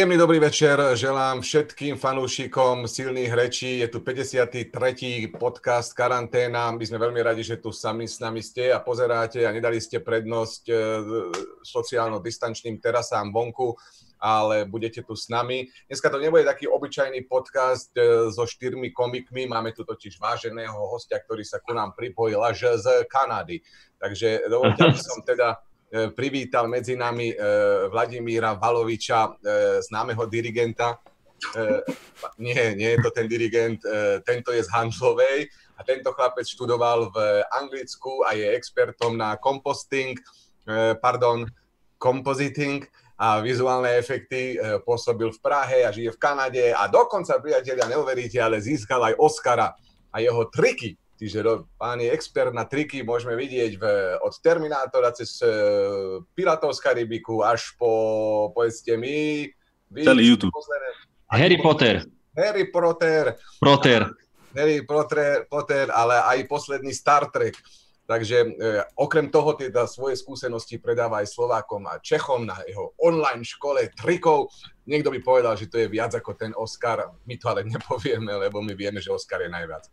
Príjemný dobrý večer želám všetkým fanúšikom silných rečí. Je tu 53. podcast Karanténa. My sme veľmi radi, že tu sami s nami ste a pozeráte a nedali ste prednosť sociálno-distančným terasám vonku, ale budete tu s nami. Dneska to nebude taký obyčajný podcast so 4 komikmi. Máme tu totiž váženého hostia, ktorý sa ku nám pripojil až z Kanady. Takže dovoľte, aby som teda privítal medzi nami Vladimíra Valoviča, známeho dirigenta. Nie je to ten dirigent, tento je z Handlovej a tento chlapec študoval v Anglicku a je expertom na compositing a vizuálne efekty, pôsobil v Prahe a žije v Kanade a dokonca, priatelia, neuveríte, ale získal aj Oscara a jeho triky. Čiže pán je expert na triky, môžeme vidieť od Terminátora cez Piratov z Karibiku až po, povedzte mi... Celý YouTube. Harry Potter, ale aj posledný Star Trek. Takže okrem toho teda svoje skúsenosti predáva aj Slovákom a Čechom na jeho online škole trikov. Niekto by povedal, že to je viac ako ten Oscar. My to ale nepovieme, lebo my vieme, že Oscar je najviac.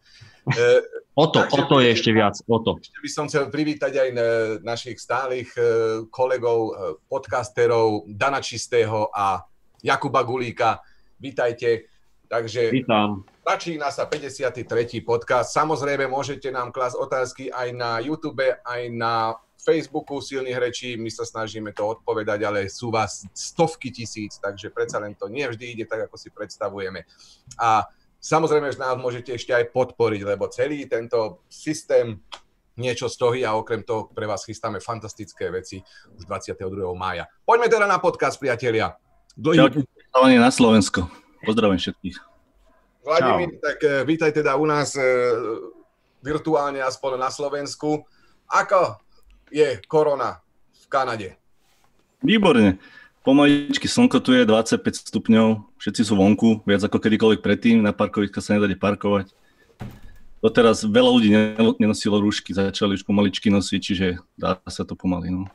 O to je ešte viac. Ešte by som chcel privítať aj našich stálych kolegov, podcasterov Dana Čistého a Jakuba Gulíka. Vítajte. Takže vítam. Začína sa 53. podcast. Samozrejme, môžete nám klásť otázky aj na YouTube, aj na Facebooku Silných rečí. My sa snažíme to odpovedať, ale sú vás stovky tisíc, takže predsa len to nie vždy ide tak, ako si predstavujeme. A samozrejme, že nás môžete ešte aj podporiť, lebo celý tento systém niečo stojí a okrem toho pre vás chystáme fantastické veci už 22. mája. Poďme teda na podcast, priatelia. Čaute na Slovensko. Pozdravujem všetkých. Vladimír, tak vítaj teda u nás virtuálne aspoň na Slovensku. Ako je korona v Kanade? Výborne. Pomaličky slnko tu je, 25 stupňov, všetci sú vonku, viac ako kedykoľvek predtým, na parkoviska sa nedá parkovať. Doteraz veľa ľudí nenosilo rúšky, začali už pomaličky nosiť, čiže dá sa to pomaly. No.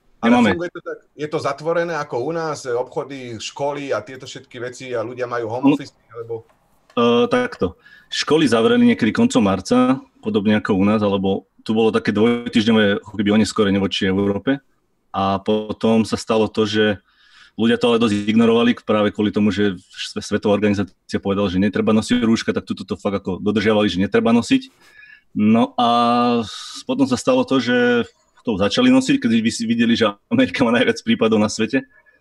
Je to zatvorené ako u nás, obchody, školy a tieto všetky veci a ľudia majú home office, alebo... Takto. Školy zavreli niekedy koncom marca, podobne ako u nás, alebo tu bolo také dvojtýždňové ako keby oneskorenie voči Európe. A potom sa stalo to, že ľudia to ale dosť ignorovali práve kvôli tomu, že Svetová organizácia povedala, že netreba nosiť rúška, tak tuto to fakt ako dodržiavali, že netreba nosiť. No a potom sa stalo to, že to začali nosiť, keď videli, že Amerika má najviac prípadov na svete.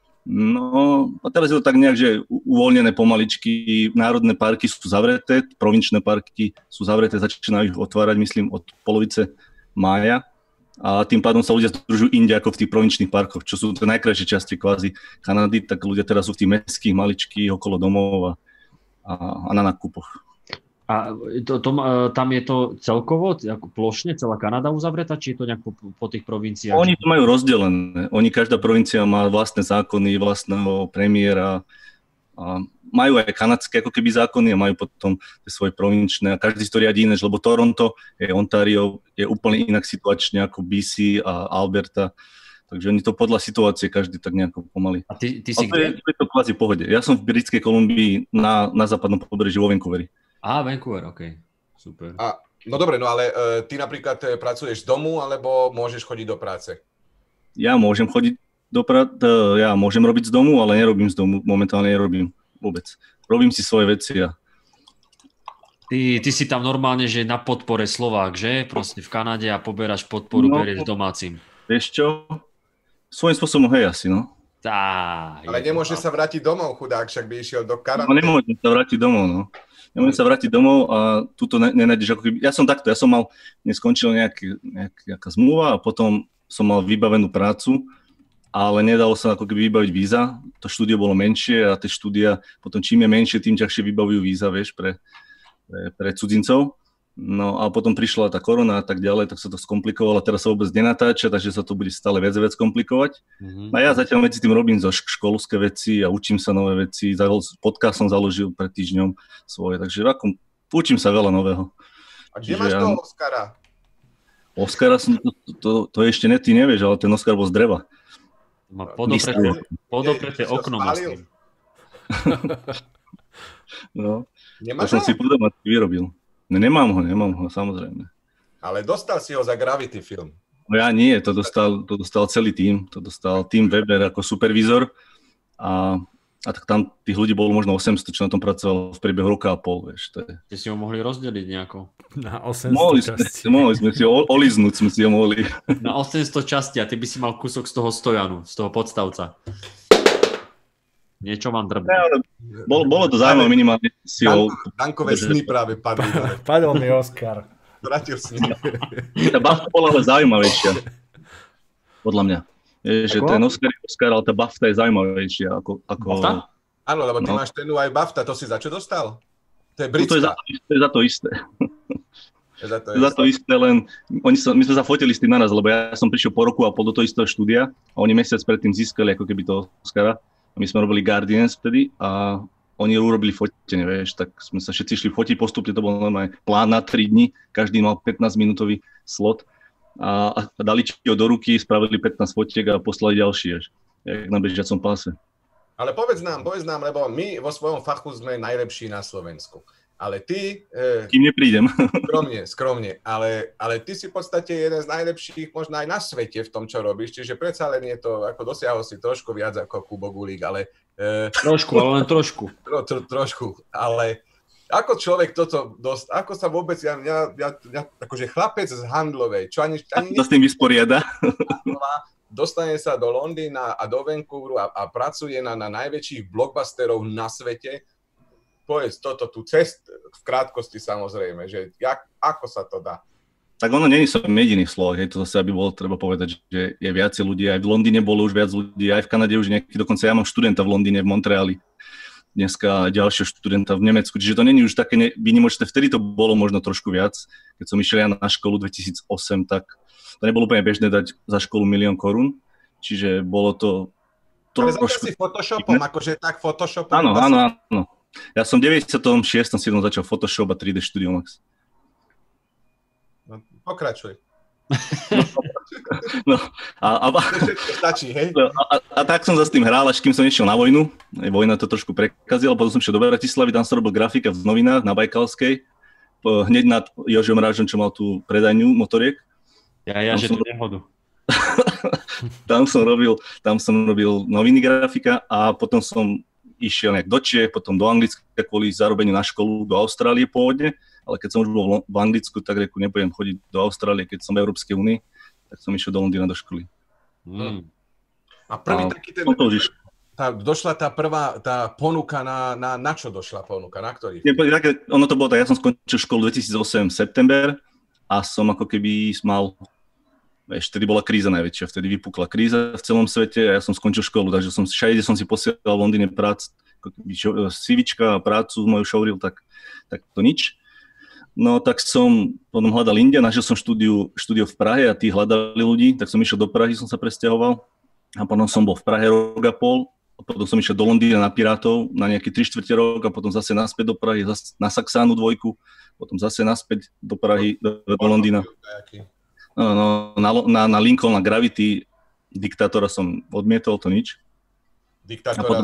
No a teraz je to tak nejak, že uvoľnené pomaličky, národné parky sú zavreté, provinčné parky sú zavreté, začínajú ich otvárať, myslím, od polovice mája a tým pádom sa ľudia združujú inde ako v tých provinčných parkoch, čo sú tie najkrajšie časti kvázi Kanady, tak ľudia teraz sú v tých mestských maličkých okolo domov a na nákupoch. A tam je to celkovo, ako plošne, celá Kanada uzavretá, či je to nejak po tých provinciách? Oni to majú rozdelené. Každá provincia má vlastné zákony, vlastného premiéra. A majú aj kanadské ako keby zákony a majú potom tie svoje provinčné. A každý si to riadi iné, lebo Toronto, Ontario je úplne inak situačne ako BC a Alberta. Takže oni to podľa situácie každý tak nejako pomaly. A ty si kde? Je to kvázi pohode. Ja som v Britskej Kolumbii na západnom pobreží vo Vancouveri. Vancouver, OK. Super. No dobre, no ale ty napríklad pracuješ z domu, alebo môžeš chodiť do práce? Ja môžem chodiť do práce, ja môžem robiť z domu, ale nerobím z domu, momentálne nerobím vôbec. Robím si svoje veci a... Ty si tam normálne, že na podpore Slovák, že? Proste v Kanade a poberáš podporu, berieš domácim. Vieš čo? Svojím spôsobom asi, no. Ale nemôže sa vrátiť domov, chudák, však by išiel do karantény. No nemôžem sa vrátiť domov, no. Nemôžem sa vrátiť domov a tuto nenájdeš ako keby... Ja som mal, neskončil nejaká zmluva a potom som mal vybavenú prácu, ale nedalo sa ako keby vybaviť víza. To štúdio bolo menšie a tie štúdia potom čím je menšie, tým ťažšie vybavujú víza, vieš, pre cudzincov. No a potom prišla tá korona a tak ďalej, tak sa to skomplikovalo, teraz sa vôbec nenatáča, takže sa to bude stále viac komplikovať. Mm-hmm. A ja zatiaľ medzi tým robím zo školské veci a učím sa nové veci, podcast som založil pred týždňom svoje, takže učím sa veľa nového. A kde máš toho Oscara? Oscara som, to ešte ty nevieš, ale ten Oscar bol z dreva. Má podopreté okno, myslím. No, Nemáš to som ho? si potom vyrobil. No, nemám ho, samozrejme. Ale dostal si ho za Gravity film. No ja nie, to dostal celý tím. To dostal Tim Weber ako supervízor a tak tam tých ľudí bolo možno 800, čo na tom pracovalo v priebehu roka a pol, vieš. To je... Ste si ho mohli rozdeliť nejako. Na 800 častí. Mohli sme si oliznúť, sme si ho mohli. Na 800 častí a ty by si mal kúsok z toho stojanu, z toho podstavca. Niečo vám drbne. Bolo to zaujímavé minimálne si ho... Dankové sny práve padli. Padol mi Oscar. Vrátil si. Tá BAFTA bola ale zaujímavejšia. Podľa mňa. Je, že ten Oscar, ale tá BAFTA je zaujímavejšia ako... BAFTA? Áno, lebo ty máš tenu aj BAFTA, to si za čo dostal? To je britská. To je za to isté. Za to isté, len my sme sa fotili s tým naraz, lebo ja som prišiel po roku a pol do toho istého štúdia a oni mesiac predtým získali ako keby toho Oscara. A my sme robili Guardians vtedy a oni urobili fotenie, vieš, tak sme sa všetci šli fotiť postupne, to bol normálne plán na 3 dni, každý mal 15-minútový slot a dali ho do ruky, spravili 15 fotiek a poslali ďalší, vieš, jak na bežiacom páse. Ale povedz nám, lebo my vo svojom fachu sme najlepší na Slovensku. Ale ty... Kým neprídem. Skromne, ale ty si v podstate jeden z najlepších možno aj na svete v tom, čo robíš, čiže predsa len je to, ako dosiahol si trošku viac ako Kubo Gulík, ale... Trošku, ale len trošku. Trošku, ale ako človek toto ako sa vôbec, ja akože chlapec z Handlovej, čo ani to s tým vysporiada. Dostane sa do Londýna a do Vancouveru a pracuje na najväčších blockbusterov na svete. Povedz toto tu cest v krátkosti samozrejme, že ako sa to dá? Tak ono nie som jediný v Slovách, to zase aby bolo treba povedať, že je viacej ľudí, aj v Londýne bolo už viac ľudí, aj v Kanade už nejaký, dokonca ja mám študenta v Londýne, v Montreali, dneska ďalšieho študenta v Nemecku, čiže to nie je už také výnimočné, vtedy to bolo možno trošku viac, keď som išiel ja na školu 2008, tak to nebolo úplne bežné dať za školu 1 000 000 korún, čiže bolo to ale začal si Photoshopom, akože tak Photoshopom? Áno. Ja som v 96. 7. začal Photoshop a 3D Studio Max. No, pokračuj. No, stačí, hej? A tak som sa s tým hral, až kým som nešiel na vojnu. Vojna to trošku prekazila, potom som šiel do Bratislavy, tam som robil grafika v novinách na Bajkalskej, hneď nad Jožom Rážom, čo mal tú predajňu motoriek. Ja že tú nehodu. Tam som robil noviny grafika a potom som išiel nejak do Čiech, potom do Anglicka kvôli zarobeniu na školu, do Austrálie pôvodne, ale keď som už bol v Anglicku, tak reku, nebudem chodiť do Austrálie, keď som v Európskej únii, tak som išiel do Londýna do školy. A prvý taký ten... Došla tá prvá ponuka na čo došla ponuka? Na ktorý? Ono to bolo tak, ja som skončil školu 2008 september a som ako keby mal... Vtedy bola kríza najväčšia, vtedy vypukla kríza v celom svete a ja som skončil školu, takže všade som si posielal v Londýne CVčka a prácu moju šouril, tak to nič. No tak som potom hľadal inde, našiel som štúdio v Prahe a tí hľadali ľudí, tak som išiel do Prahy, som sa presťahoval a potom som bol v Prahe rok a pol, a potom som išiel do Londýna na Pirátov na nejaký 3/4 rok a potom zase naspäť do Prahy, na Saxánu 2, potom zase naspäť do Prahy, do Londýna. No, na Lincoln, na Gravity, Diktátora som odmietol, to nič. Diktátora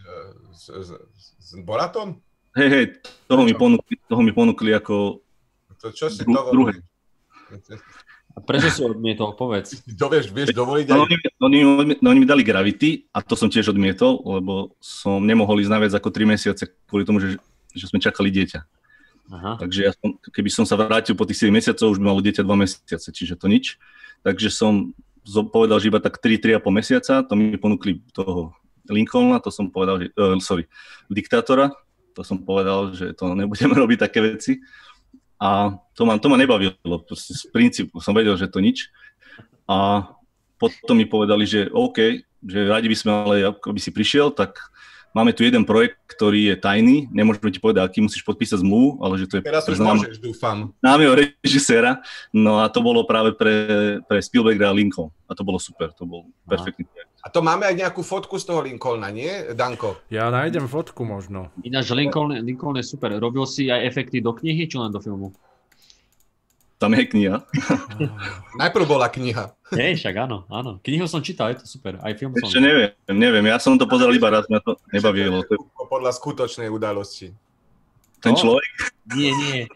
s Boratom? Hej, toho mi ponúkli ako to čo si druhé. A prečo si odmietol, povedz? Vieš dovoliť aj... Oni mi dali Gravity a to som tiež odmietol, lebo som nemohol ísť na viac ako 3 mesiace kvôli tomu, že sme čakali dieťa. Aha. Takže keby som sa vrátil po tých 7 mesiacov, už by malo dieťa 2 mesiace, čiže to nič. Takže som povedal, že iba tak 3,5 mesiaca, to mi ponúkli toho Lincolna, to som povedal, že, Diktátora, to som povedal, že to nebudeme robiť také veci. A to ma nebavilo, proste z princípu som vedel, že to nič. A potom mi povedali, že OK, že radi by sme, ale aby si prišiel, tak máme tu jeden projekt, ktorý je tajný, nemôžeme ti povedať, aký musíš podpísať zmluvu, ale že to je... Teraz už môžeš, dúfam. Známeho režiséra, no a to bolo práve pre Spielberga a Lincoln. A to bolo super, to bol perfektný projekt. A to máme aj nejakú fotku z toho Lincolna, nie, Danko? Ja nájdem fotku možno. Ináč Lincoln je super. Robil si aj efekty do knihy, či len do filmu? Tam je kniha. Najprv bola kniha. Hej, však áno. Knihu som čítal, je to super. Aj film som. Ešte neviem. Ja som to pozeral iba raz, mňa to nebavilo. Podľa skutočnej udalosti. Ten človek? Nie.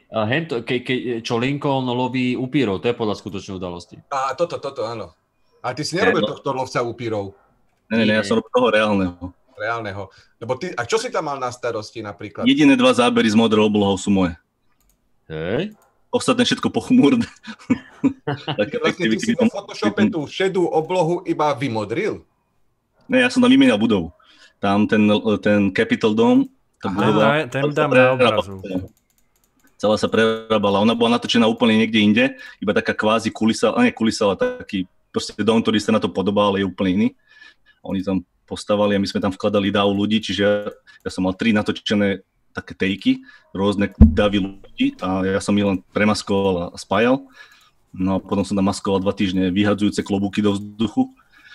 Čo Lincoln loví upírov, to je podľa skutočnej udalosti. A toto, áno. A ty si nerobil tohto lovca upírov? Nie, ja som robil toho reálneho. Lebo a čo si tam mal na starosti napríklad? Jediné 2 zábery s modrou oblohou sú moje. Hej? Ostatné všetko pochmúrne. Vlastne ty si vo Photoshope tú šedú oblohu iba vymodril? Ne, ja som tam vymenil budovu. Tam ten Capitol Dome, ten dám na obrazu. Celá sa prerábala. Ona bola natočená úplne niekde inde, iba taká kvázi kulisa, ale taký proste dom, ktorý sa na to podobal, je úplne iný. Oni tam postavali a my sme tam vkladali dáv ľudí, čiže ja som mal 3 natočené také tejky, rôzne davy ľudí a ja som ich len premaskoval a spájal. No a potom som tam maskoval 2 týždne vyhadzujúce klobúky do vzduchu.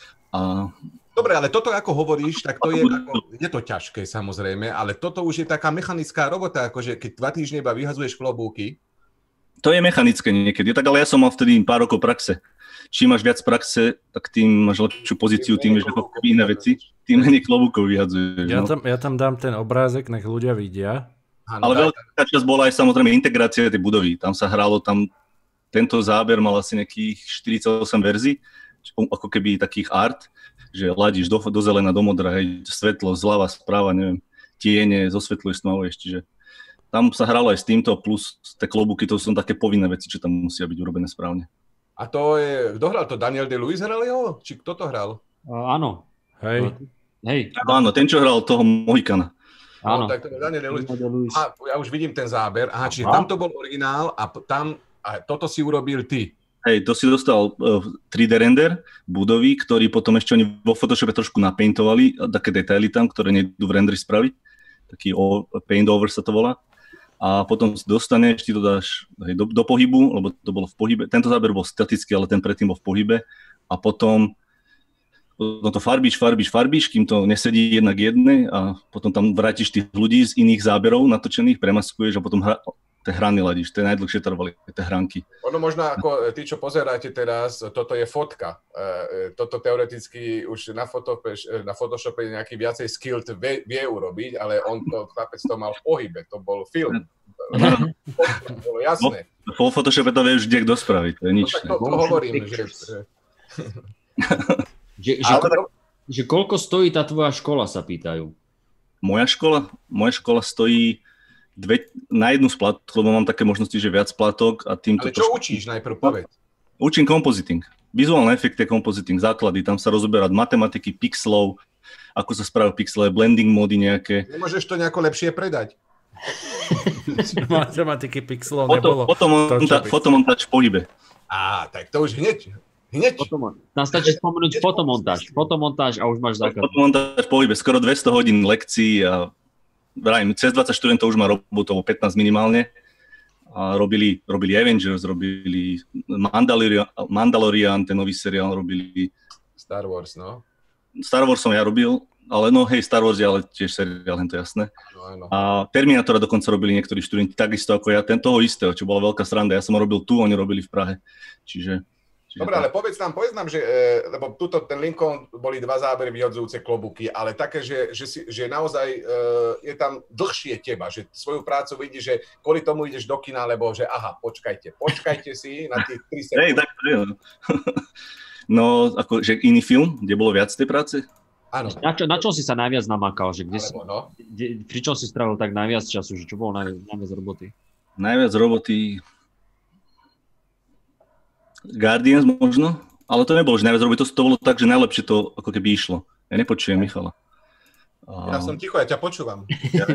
Dobre, ale toto ako hovoríš, tak to je to ťažké samozrejme, ale toto už je taká mechanická robota, akože keď 2 týždne iba vyhadzuješ klobúky. To je mechanické niekedy, tak ale ja som mal vtedy pár rokov praxe. Čím máš viac praxe, tak tým máš lepšiu pozíciu, tým vieš ako iné veci, tým menej klobúkov vyhadzuješ. Ja tam dám ten obrázek, nech ľudia vidia. Ale veľká časť bola aj samozrejme integrácia tej budovy. Tam sa hralo, tento záber mal asi nejakých 48 verzií, ako keby takých art, že ladíš do zelena, do modra, hej, svetlo, zľava, správa, neviem, tiene, zosvetľuješ, stmavuješ, čiže tam sa hralo aj s týmto, plus tie klobúky, to sú také povinné veci, čo tam musia byť urobené správne. A to je, kto hral to? Daniel Day-Lewis hral jeho? Či kto to hral? Áno. Hej. Áno, ten, čo hral toho Mohikana. Áno. No, tak to je Daniel Day-Lewis. Ja už vidím ten záber. Aha, čiže tam to bol originál a toto si urobil ty. Hej, to si dostal 3D render budovy, ktorý potom ešte oni vo Photoshope trošku napaintovali, také detaily tam, ktoré nejdu v renderi spraviť. Taký paint over sa to volá. A potom si dostaneš, ty to dáš do pohybu, lebo to bolo v pohybe. Tento záber bol statický, ale ten predtým bol v pohybe. A potom to farbíš, kým to nesedí jednak jednej a potom tam vrátiš tých ľudí z iných záberov natočených, premaskuješ a potom tie hrany ladíš. To je najdlhšie trvali, tie hranky. Ono možno ako tí, čo pozeráte teraz, toto je fotka. Toto teoreticky už na Photoshope nejaký viacej skilled vie urobiť, ale on to, chlapec to mal v pohybe, to bol film. To bolo jasné. Po Photoshope to vie už kto spraviť, to je nič. No tak to hovorím, že koľko stojí tá tvoja škola, sa pýtajú. Moja škola stojí na jednu splátok, lebo mám také možnosti, že viac splátok a týmto... Ale čo učíš najprv, povedz? Učím compositing. Vizuálne efekty, compositing, základy, tam sa rozoberať matematiky, pixelov, ako sa spravujú pixele, blending módy nejaké. Nemôžeš to nejako lepšie predať? Matematiky pixelov nebolo. Fotomontáž v pohybe. Tak to už hneď. Nám stačí spomenúť fotomontáž a už máš základ. Fotomontáž v pohybe, skoro 200 hodín lekcií a cez 20 študentov už má robotu, 15 minimálne. A robili Avengers, robili Mandalorian, ten nový seriál, robili... Star Wars, no? Star Wars som ja robil, ale Star Wars je ale tiež seriál, to je jasné. No. A Terminátora dokonca robili niektorí študenti, takisto ako ja, toho istého, čo bola veľká sranda. Ja som robil tu, oni robili v Prahe. Čiže dobre, ale povedz nám, že, lebo tuto ten Lincoln boli 2 zábery vyhodzujúce klobúky, ale také, že naozaj je tam dlhšie teba, že svoju prácu vidíš, že kvôli tomu ideš do kina, lebo že počkajte si na tých 3 sekundy. Hej, tak to je. No, akože iný film, kde bolo viac tej práce? Áno. Na čom si sa najviac namakal? Že pri čom si strávil tak najviac času? Že čo bolo najviac roboty? Najviac roboty... Guardians možno, ale to nebolo, že najviac robiť, to bolo tak, že najlepšie to ako keby išlo. Ja nepočujem Michala. Ja som ticho, ja ťa počúvam.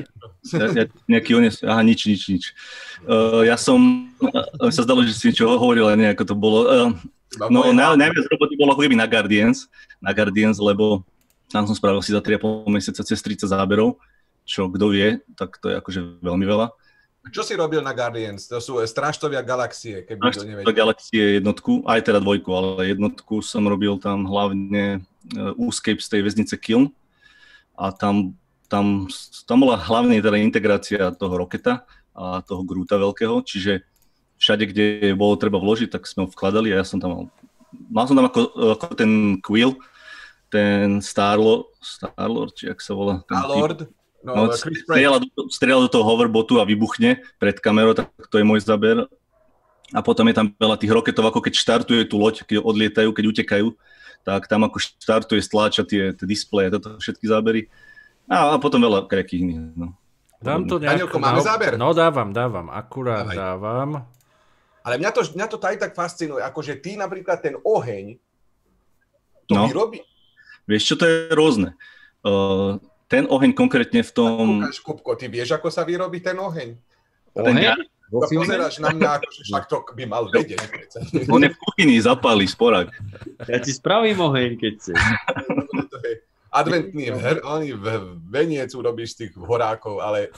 Nič. Ja sa zdalo, že si niečo hovoril, ale nejako to bolo. Najviac roboty bolo ako keby na Guardians, lebo tam som spravil si za 3,5 mesiaca cez 30 záberov, čo kto vie, tak to je akože veľmi veľa. Čo si robil na Guardians? To sú Strážcovia galaxie, keby to nevedel. Galaxie jednotku, aj teda 2, ale jednotku som robil tam hlavne Escape z tej väznice Kiln. A tam bola hlavne teda integrácia toho Rocketa a toho Groota veľkého, čiže všade, kde bolo treba vložiť, tak sme ho vkladali a ja som tam mal som tam ako ten Quill, ten Star-Lord, či jak sa volá. Star-Lord? No, strieľa do toho hoverbotu a vybuchne pred kamerou, tak to je môj záber. A potom je tam veľa tých roketov, ako keď štartuje tú loď, keď odlietajú, keď utekajú, tak tam ako štartuje, stláča tie displeje, toto všetky zábery. A potom veľa nejakých iných. No. Dám to nejak... Danielko, máme záber? No dávam, akurát dávam. Ale mňa to aj tak fascinuje, akože ty napríklad ten oheň, to vyrobí? Vieš čo, to je rôzne. Ten oheň konkrétne v tom... Ukáž, Kupko, ty vieš, ako sa vyrobí ten oheň? Oheň? Pozeráš na mňa, akože však to by mal vedieť. On je v kuchyni, zapálí sporák. Ja ti spravím oheň, keď chceš. Adventný veniec urobíš z tých horákov, ale...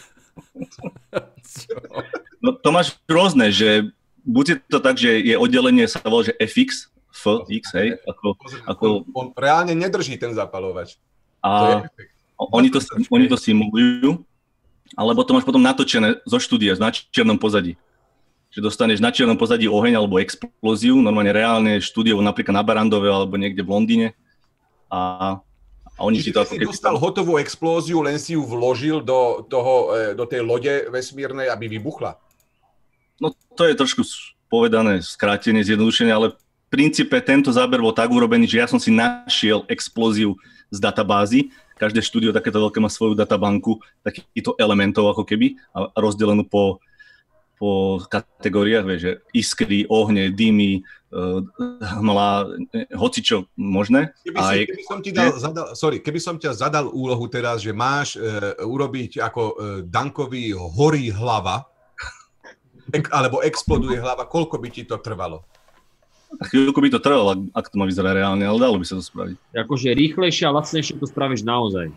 No to máš rôzne, že buď je to tak, že je oddelenie, sa volá, že FX, hej? On reálne nedrží ten zapalovač. A oni to simulujú, alebo to máš potom natočené zo štúdia, na čiernom pozadí. Že dostaneš na čiernom pozadí oheň alebo explóziu, normálne reálne štúdio napríklad na Barandove alebo niekde v Londýne. A oni ti to ako keby... dostal hotovú explóziu, len si ju vložil do tej lode vesmírnej, aby vybuchla. No to je trošku povedané, skrátenie, zjednodušenie, ale v princípe tento záber bol tak urobený, že ja som si našiel explóziu z databázy. Každé štúdio takéto veľké má svoju databanku takýchto elementov ako keby a rozdelenú po kategóriách, vieš, že iskry, ohne, dymy, hmla, hocičo možné. Keby som ťa zadal úlohu teraz, že máš urobiť ako Dankovi horí hlava, alebo exploduje hlava, koľko by ti to trvalo? Chvíľku by to trvalo, ak to má vyzerať reálne, ale dalo by sa to spraviť. Akože rýchlejšie a lacnejšie to spravíš naozaj.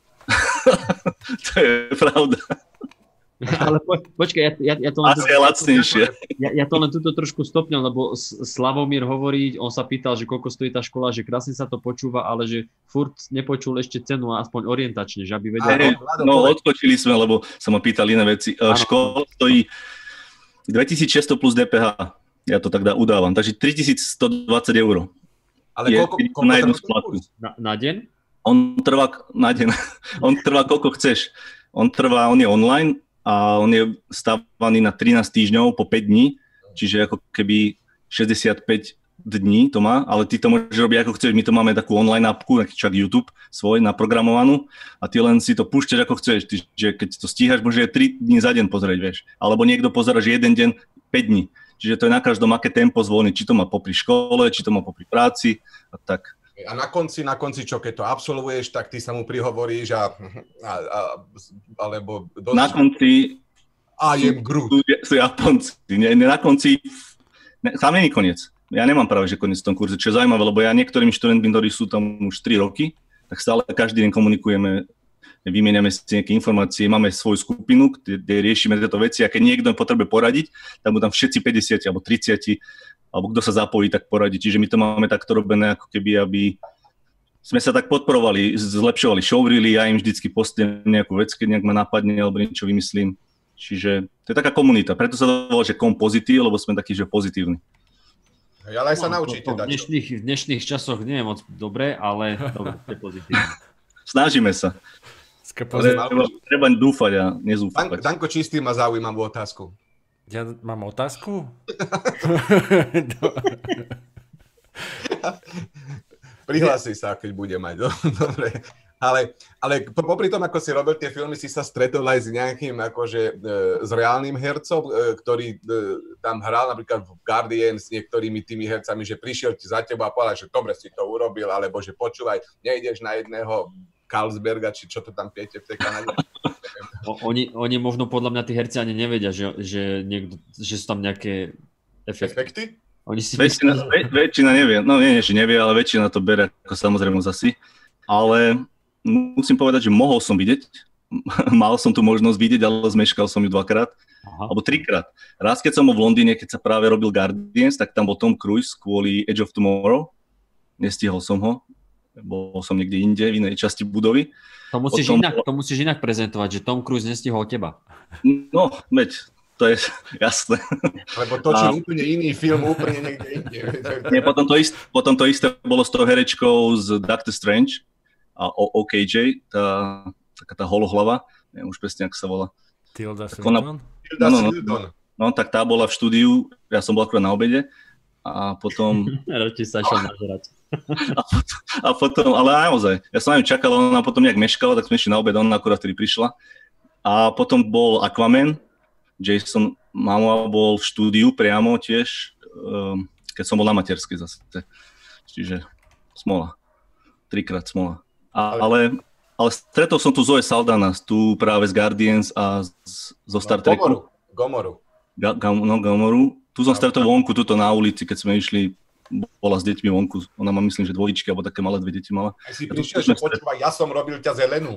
To je pravda. Ale počkaj, ja to len... Asi je lacnejšie. Ja to len tuto trošku stopňam, lebo Slavomír hovorí, on sa pýtal, že koľko stojí tá škola, že krásne sa to počúva, ale že furt nepočul ešte cenu, aspoň orientačne, že aby vedel... No, odskočili sme, lebo sa ma pýtali iné veci. Škola stojí 2600 plus DPH. Ja to tak udávam. Takže 3120 €. Ale koľko na jednu splatku. Na deň? On trvá na deň. On trvá koľko chceš. On je online a on je stávaný na 13 týždňov po 5 dní, čiže ako keby 65 dní to má, ale ty to môžeš robiť ako chceš. My to máme takú online appku, taký čak YouTube svoj naprogramovanú a ty len si to púšťaš ako chceš. Že keď to stíhaš, môže 3 dní za deň pozrieť, vieš. Alebo niekto pozerá, že jeden deň 5 dní. Čiže to je na každom, aké tempo zvolí, či to má popri škole, či to má popri práci a tak. A na konci, čo keď to absolvuješ, tak ty sa mu prihovoríš alebo... Na konci... I am Groot. Sú Japonci. Na konci... Tam nie je koniec. Ja nemám práve, že koniec v tom kurze, čo je zaujímavé, lebo ja niektorým študentom, ktorí sú tam už 3 roky, tak stále každý deň komunikujeme, vymieňame si nejaké informácie, máme svoju skupinu, kde riešime tieto veci a keď niekto potrebuje poradiť, tak mu tam všetci 50 alebo 30, alebo kto sa zapojí, tak poradí. Čiže my to máme takto robené, ako keby, aby sme sa tak podporovali, zlepšovali showreely, ja im vždycky postiem nejakú vec, keď nejak ma napadne alebo niečo vymyslím. Čiže to je taká komunita, preto sa to volá, že kompozitív, lebo sme takí, že pozitívni. Ale aj sa naučíte dať. V dnešných časoch nie je moc dobre, ale dobre, to je pozitívne. Snažíme sa. Treba dúfať a nezúfať. Danko Čistý má zaujímavú otázku. Ja mám otázku? Prihlási sa, keď bude mať. Dobre. Ale popri tom, ako si robil tie filmy, si sa stretol aj s nejakým s reálnym hercom, ktorý tam hral napríklad v Guardian s niektorými tými hercami, že prišiel ti za teba a povedal, že dobre si to urobil, alebo že počúvaj, nejdeš na jedného Carlsberga, či čo to tam pijete v tej Kanade. Oni možno podľa mňa tí herci ani nevedia, že sú tam nejaké efekty. Oni si väčšina nevie, no nie, že nevie, ale väčšina to bere ako samozrejme zasi. Ale musím povedať, že mohol som vidieť, mal som tu možnosť vidieť, ale zmeškal som ju 2-krát, alebo 3-krát. Raz, keď som bol v Londýne, keď sa práve robil Guardians, tak tam bol Tom Cruise kvôli Edge of Tomorrow. Nestihol som ho. Bol som niekde inde, v inej časti budovy. To musíš inak prezentovať, že Tom Cruise nestihol teba. No, veď, to je jasné. Lebo točil úplne iný film, úplne niekde inde. Nie, potom to isté bolo s tou herečkou z Doctor Strange a OKJ, taká tá holohlava, neviem už presne, ako sa volá. Tilda Swinton? Tilda Swinton. No, tak tá bola v štúdiu, ja som bol akorát na obede a potom... Radšej sa šel nažrať. A potom, ale naozaj, ja som na ňu čakal, ona potom nejak meškala, tak sme išli na obed, ona akorát vtedy prišla. A potom bol Aquaman, Jason Momoa bol v štúdiu priamo tiež, keď som bol na materskej zase. Čiže smola. 3-krát smola. Ale stretol som tu Zoe Saldana, tu práve z Guardians a zo Star Treku. Gomoru. Gomoru. Tu som stretol vonku, tuto na ulici, keď sme išli, bola s deťmi vonku. Ona má, myslím, že dvojičky, alebo také malé 2 deti mala. Aj si prišiel, že počúva, ja som robil ťa zelenú.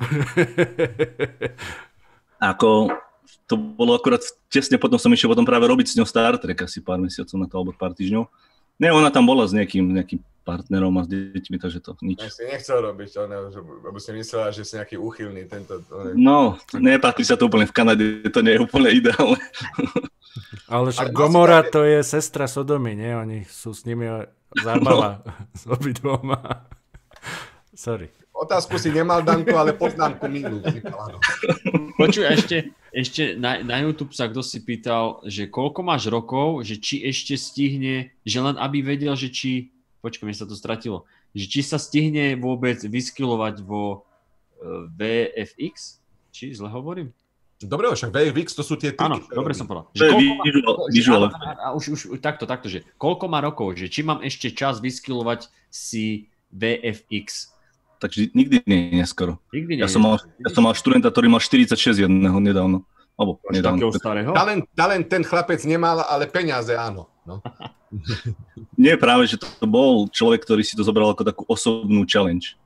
Ako, to bolo akorát tesne potom som išiel potom práve robiť s ňou Star Trek, asi pár mesiacov na to, alebo pár týždňov. Nie, ona tam bola s nejakým partnerom a s deťmi, takže to nič. Ja si nechcel robiť, lebo si myslela, že si nejaký úchylný tento... No, nepatrí sa to úplne v Kanade, to nie je úplne ideálne. Ale však Gomora to je sestra Sodomy, nie? Oni sú s nimi zábava s obidvoma. Sorry. Otázku si nemal, Danko, ale poznámku minú. Počuj, ešte na YouTube sa kto si pýtal, že koľko máš rokov, že či ešte stihne, že len aby vedel, že či, počkaj, mi sa to stratilo, že či sa stihne vôbec vyskilovať vo VFX? Či zle hovorím? Dobre, však VFX to sú tie triky. Áno, dobre som povedal. To je visuál. Už takto, že koľko má rokov, že či mám ešte čas vyskilovať si VFX? Takže nikdy nie je neskoro. Nikdy nie. Ja som mal študenta, ktorý mal 46 jedného nedávno. Alebo nedávno. Talent ten chlapec nemal, ale peniaze áno. No. Nie, práve, že to bol človek, ktorý si to zobral ako takú osobnú challenge.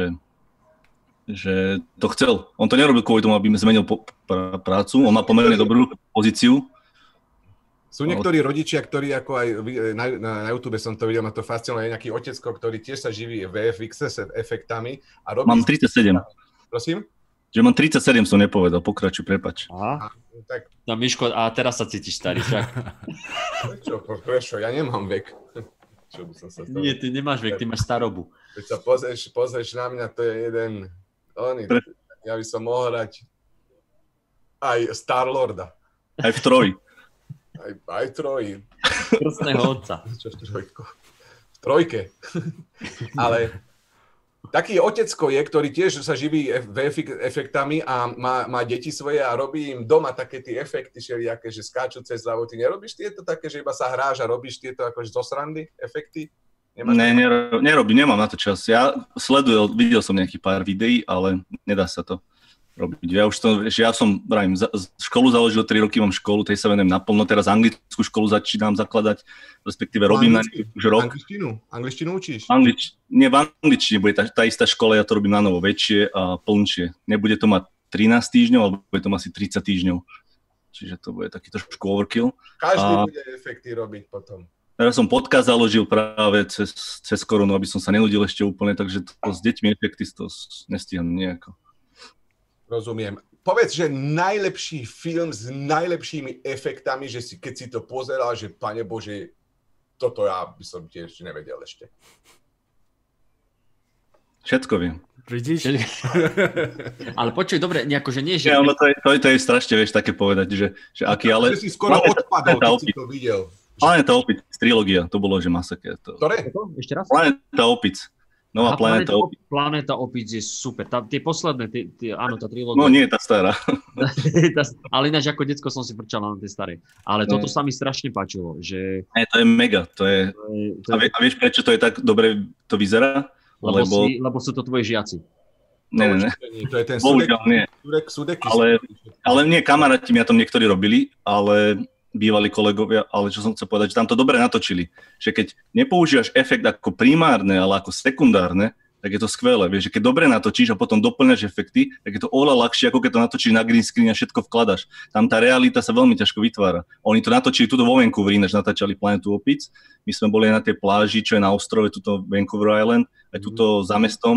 Že to chcel. On to nerobil kvôli tomu, aby zmenil prácu. On má pomerne dobrú pozíciu. Sú niektorí rodičia, ktorí ako aj na YouTube som to videl, ma to fascinuje, nejaký otecko, ktorý tiež sa živí VFX s efektami. A robí... Mám 37. Prosím? Že mám 37, som nepovedal. Pokračuj, prepáč. Aha. Tak... No Miško, a teraz sa cítiš starý, však? Prečo? Ja nemám vek. Čo by som sa stalo? Nie, ty nemáš vek, ty máš starobu. Keď sa pozrieš na mňa, to je jeden... Ja by som mohol hrať aj Star-Lorda. Aj v Troji. Aj Troji. Krstného otca. Čo v trojke. Ale taký otecko je, ktorý tiež sa živí efektami a má deti svoje a robí im doma také tie efekty všelijaké, že skáču cez hlavu. Ty nerobíš tieto také, že iba sa hráš a robíš tieto akože zo srandy efekty? Nerobím, nemám na to čas. Ja videl som nejaký pár videí, ale nedá sa to robiť. Ja som školu založil 3 roky, mám školu, tej sa venujem naplno, teraz anglickú školu začínam zakladať, respektíve robím na nej už rok. Angličtinu učíš? Nie, v angličtine bude tá istá škola, ja to robím na novo väčšie a plnšie. Nebude to mať 13 týždňov, alebo bude to mať asi 30 týždňov. Čiže to bude taký trošku overkill. Každý bude efekty robiť potom. Teraz som podcast založil práve cez koronu, aby som sa nenudil ešte úplne, takže to s deťmi efekty to nestíham nejako. Rozumiem. Povedz, že najlepší film s najlepšími efektami, že si, keď si to pozeral, že Pane Bože, toto ja by som tiež nevedel ešte. Všetko viem. Vidíš? Ale počuj, dobre, nejako, že nie, že... Ja, to je strašne, vieš, také povedať, že aký, ale... Že si skoro odpadol, keď si to videl. Planeta opic, trilógia, to bolo, že masaker. Ktoré? Ešte raz? Planeta opic. Nová Planéta opic. Planéta opic je super. Tie posledné, áno, tá trilógia. No nie, tá stará. Ale ináč ako decko som si frčal na tej starej. Ale toto sa mi strašne páčilo, že... To je mega, to je... A vieš, prečo to je tak dobre, to vyzerá? Lebo sú to tvoji žiaci. Ne. To je ten Sudek. Ale nie, kamaráti mi na tom niektorí robili, ale... bývalí kolegovia, ale čo som chcel povedať, že tam to dobre natočili. Že keď nepoužívaš efekt ako primárne, ale ako sekundárne, tak je to skvelé. Vieš, že keď dobre natočíš a potom doplňaš efekty, tak je to oveľa ľahšie, ako keď to natočíš na green screen a všetko vkladaš. Tam tá realita sa veľmi ťažko vytvára. Oni to natočili tuto vo Vancouveri, ináč natáčali Planetu opic. My sme boli na tej pláži, čo je na ostrove, tuto Vancouver Island, aj tuto za mestom.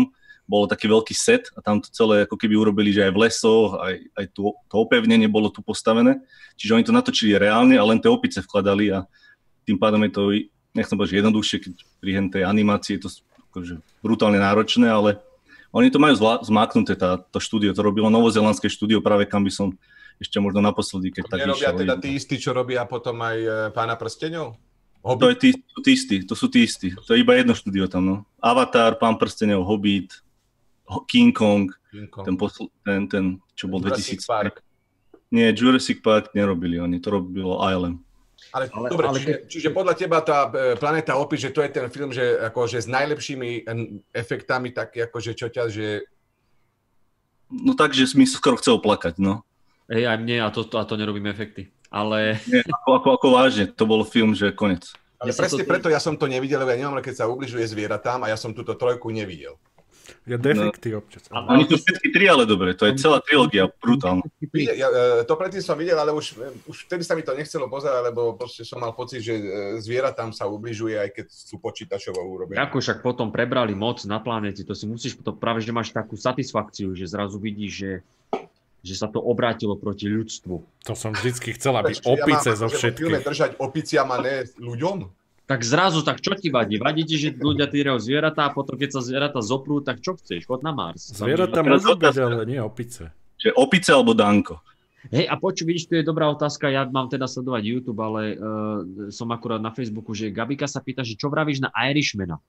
bolo taký veľký set a tam to celé ako keby urobili, že aj v lesoch, aj to opevnenie bolo tu postavené. Čiže oni to natočili reálne a len tie opice vkladali a tým pádom je to, nechcem povedať, že jednoduchšie, keď pri tej animácii je to akože brutálne náročné, ale oni to majú zmáknuté, to štúdio, to robilo novozelandské štúdio, práve kam by som ešte možno naposledy, keď tak išiel. Nerobia teda tí istí, čo robia potom aj Pána prsteňov? To sú tí istí. To je iba jedno štúdio tam, no. Avatar, Pán prsteňov, Hobbit, King Kong. Ten, čo bol Jurassic 2000. Park. Nie, Jurassic Park nerobili oni, to robilo ILM. Ale dobre, čiže podľa teba tá Planéta opic, že to je ten film, že akože s najlepšími efektami, tak akože čo ťa, že... No tak, že mi skoro chcel plakať, no. Aj mne, a to nerobíme efekty. Ale... Nie, ako vážne, to bol film, že konec. Ale presne preto ja som to nevidel, lebo ja nemám, keď sa ubližuje zvieratám a ja som túto trojku nevidel. Ja defekty občas. Oni sú všetky tri, ale dobre, to je celá trilógia, brutálna. To predtým som videl, ale už vtedy sa mi to nechcelo pozerať, lebo proste som mal pocit, že zvieratám sa ubližuje, aj keď sú počítačovo urobené. Ako však potom prebrali moc na planéte, to si musíš, to práve, že máš takú satisfakciu, že zrazu vidíš, že sa to obrátilo proti ľudstvu. To som vždycky chcel, aby opice zo všetkých. Držať opiciam a ne ľuďom? Tak zrazu, tak čo ti vadí? Vadí ti, že ľudia týrajú zvieratá a potom, keď sa zvieratá zoprú, tak čo chceš? Chod na Mars. Zvieratá môžu byť, ale nie opice. Že opice alebo Danko? Hej, a vidíš, tu je dobrá otázka, ja mám teda sledovať YouTube, ale som akurát na Facebooku, že Gabika sa pýta, že čo vravíš na Irishmana?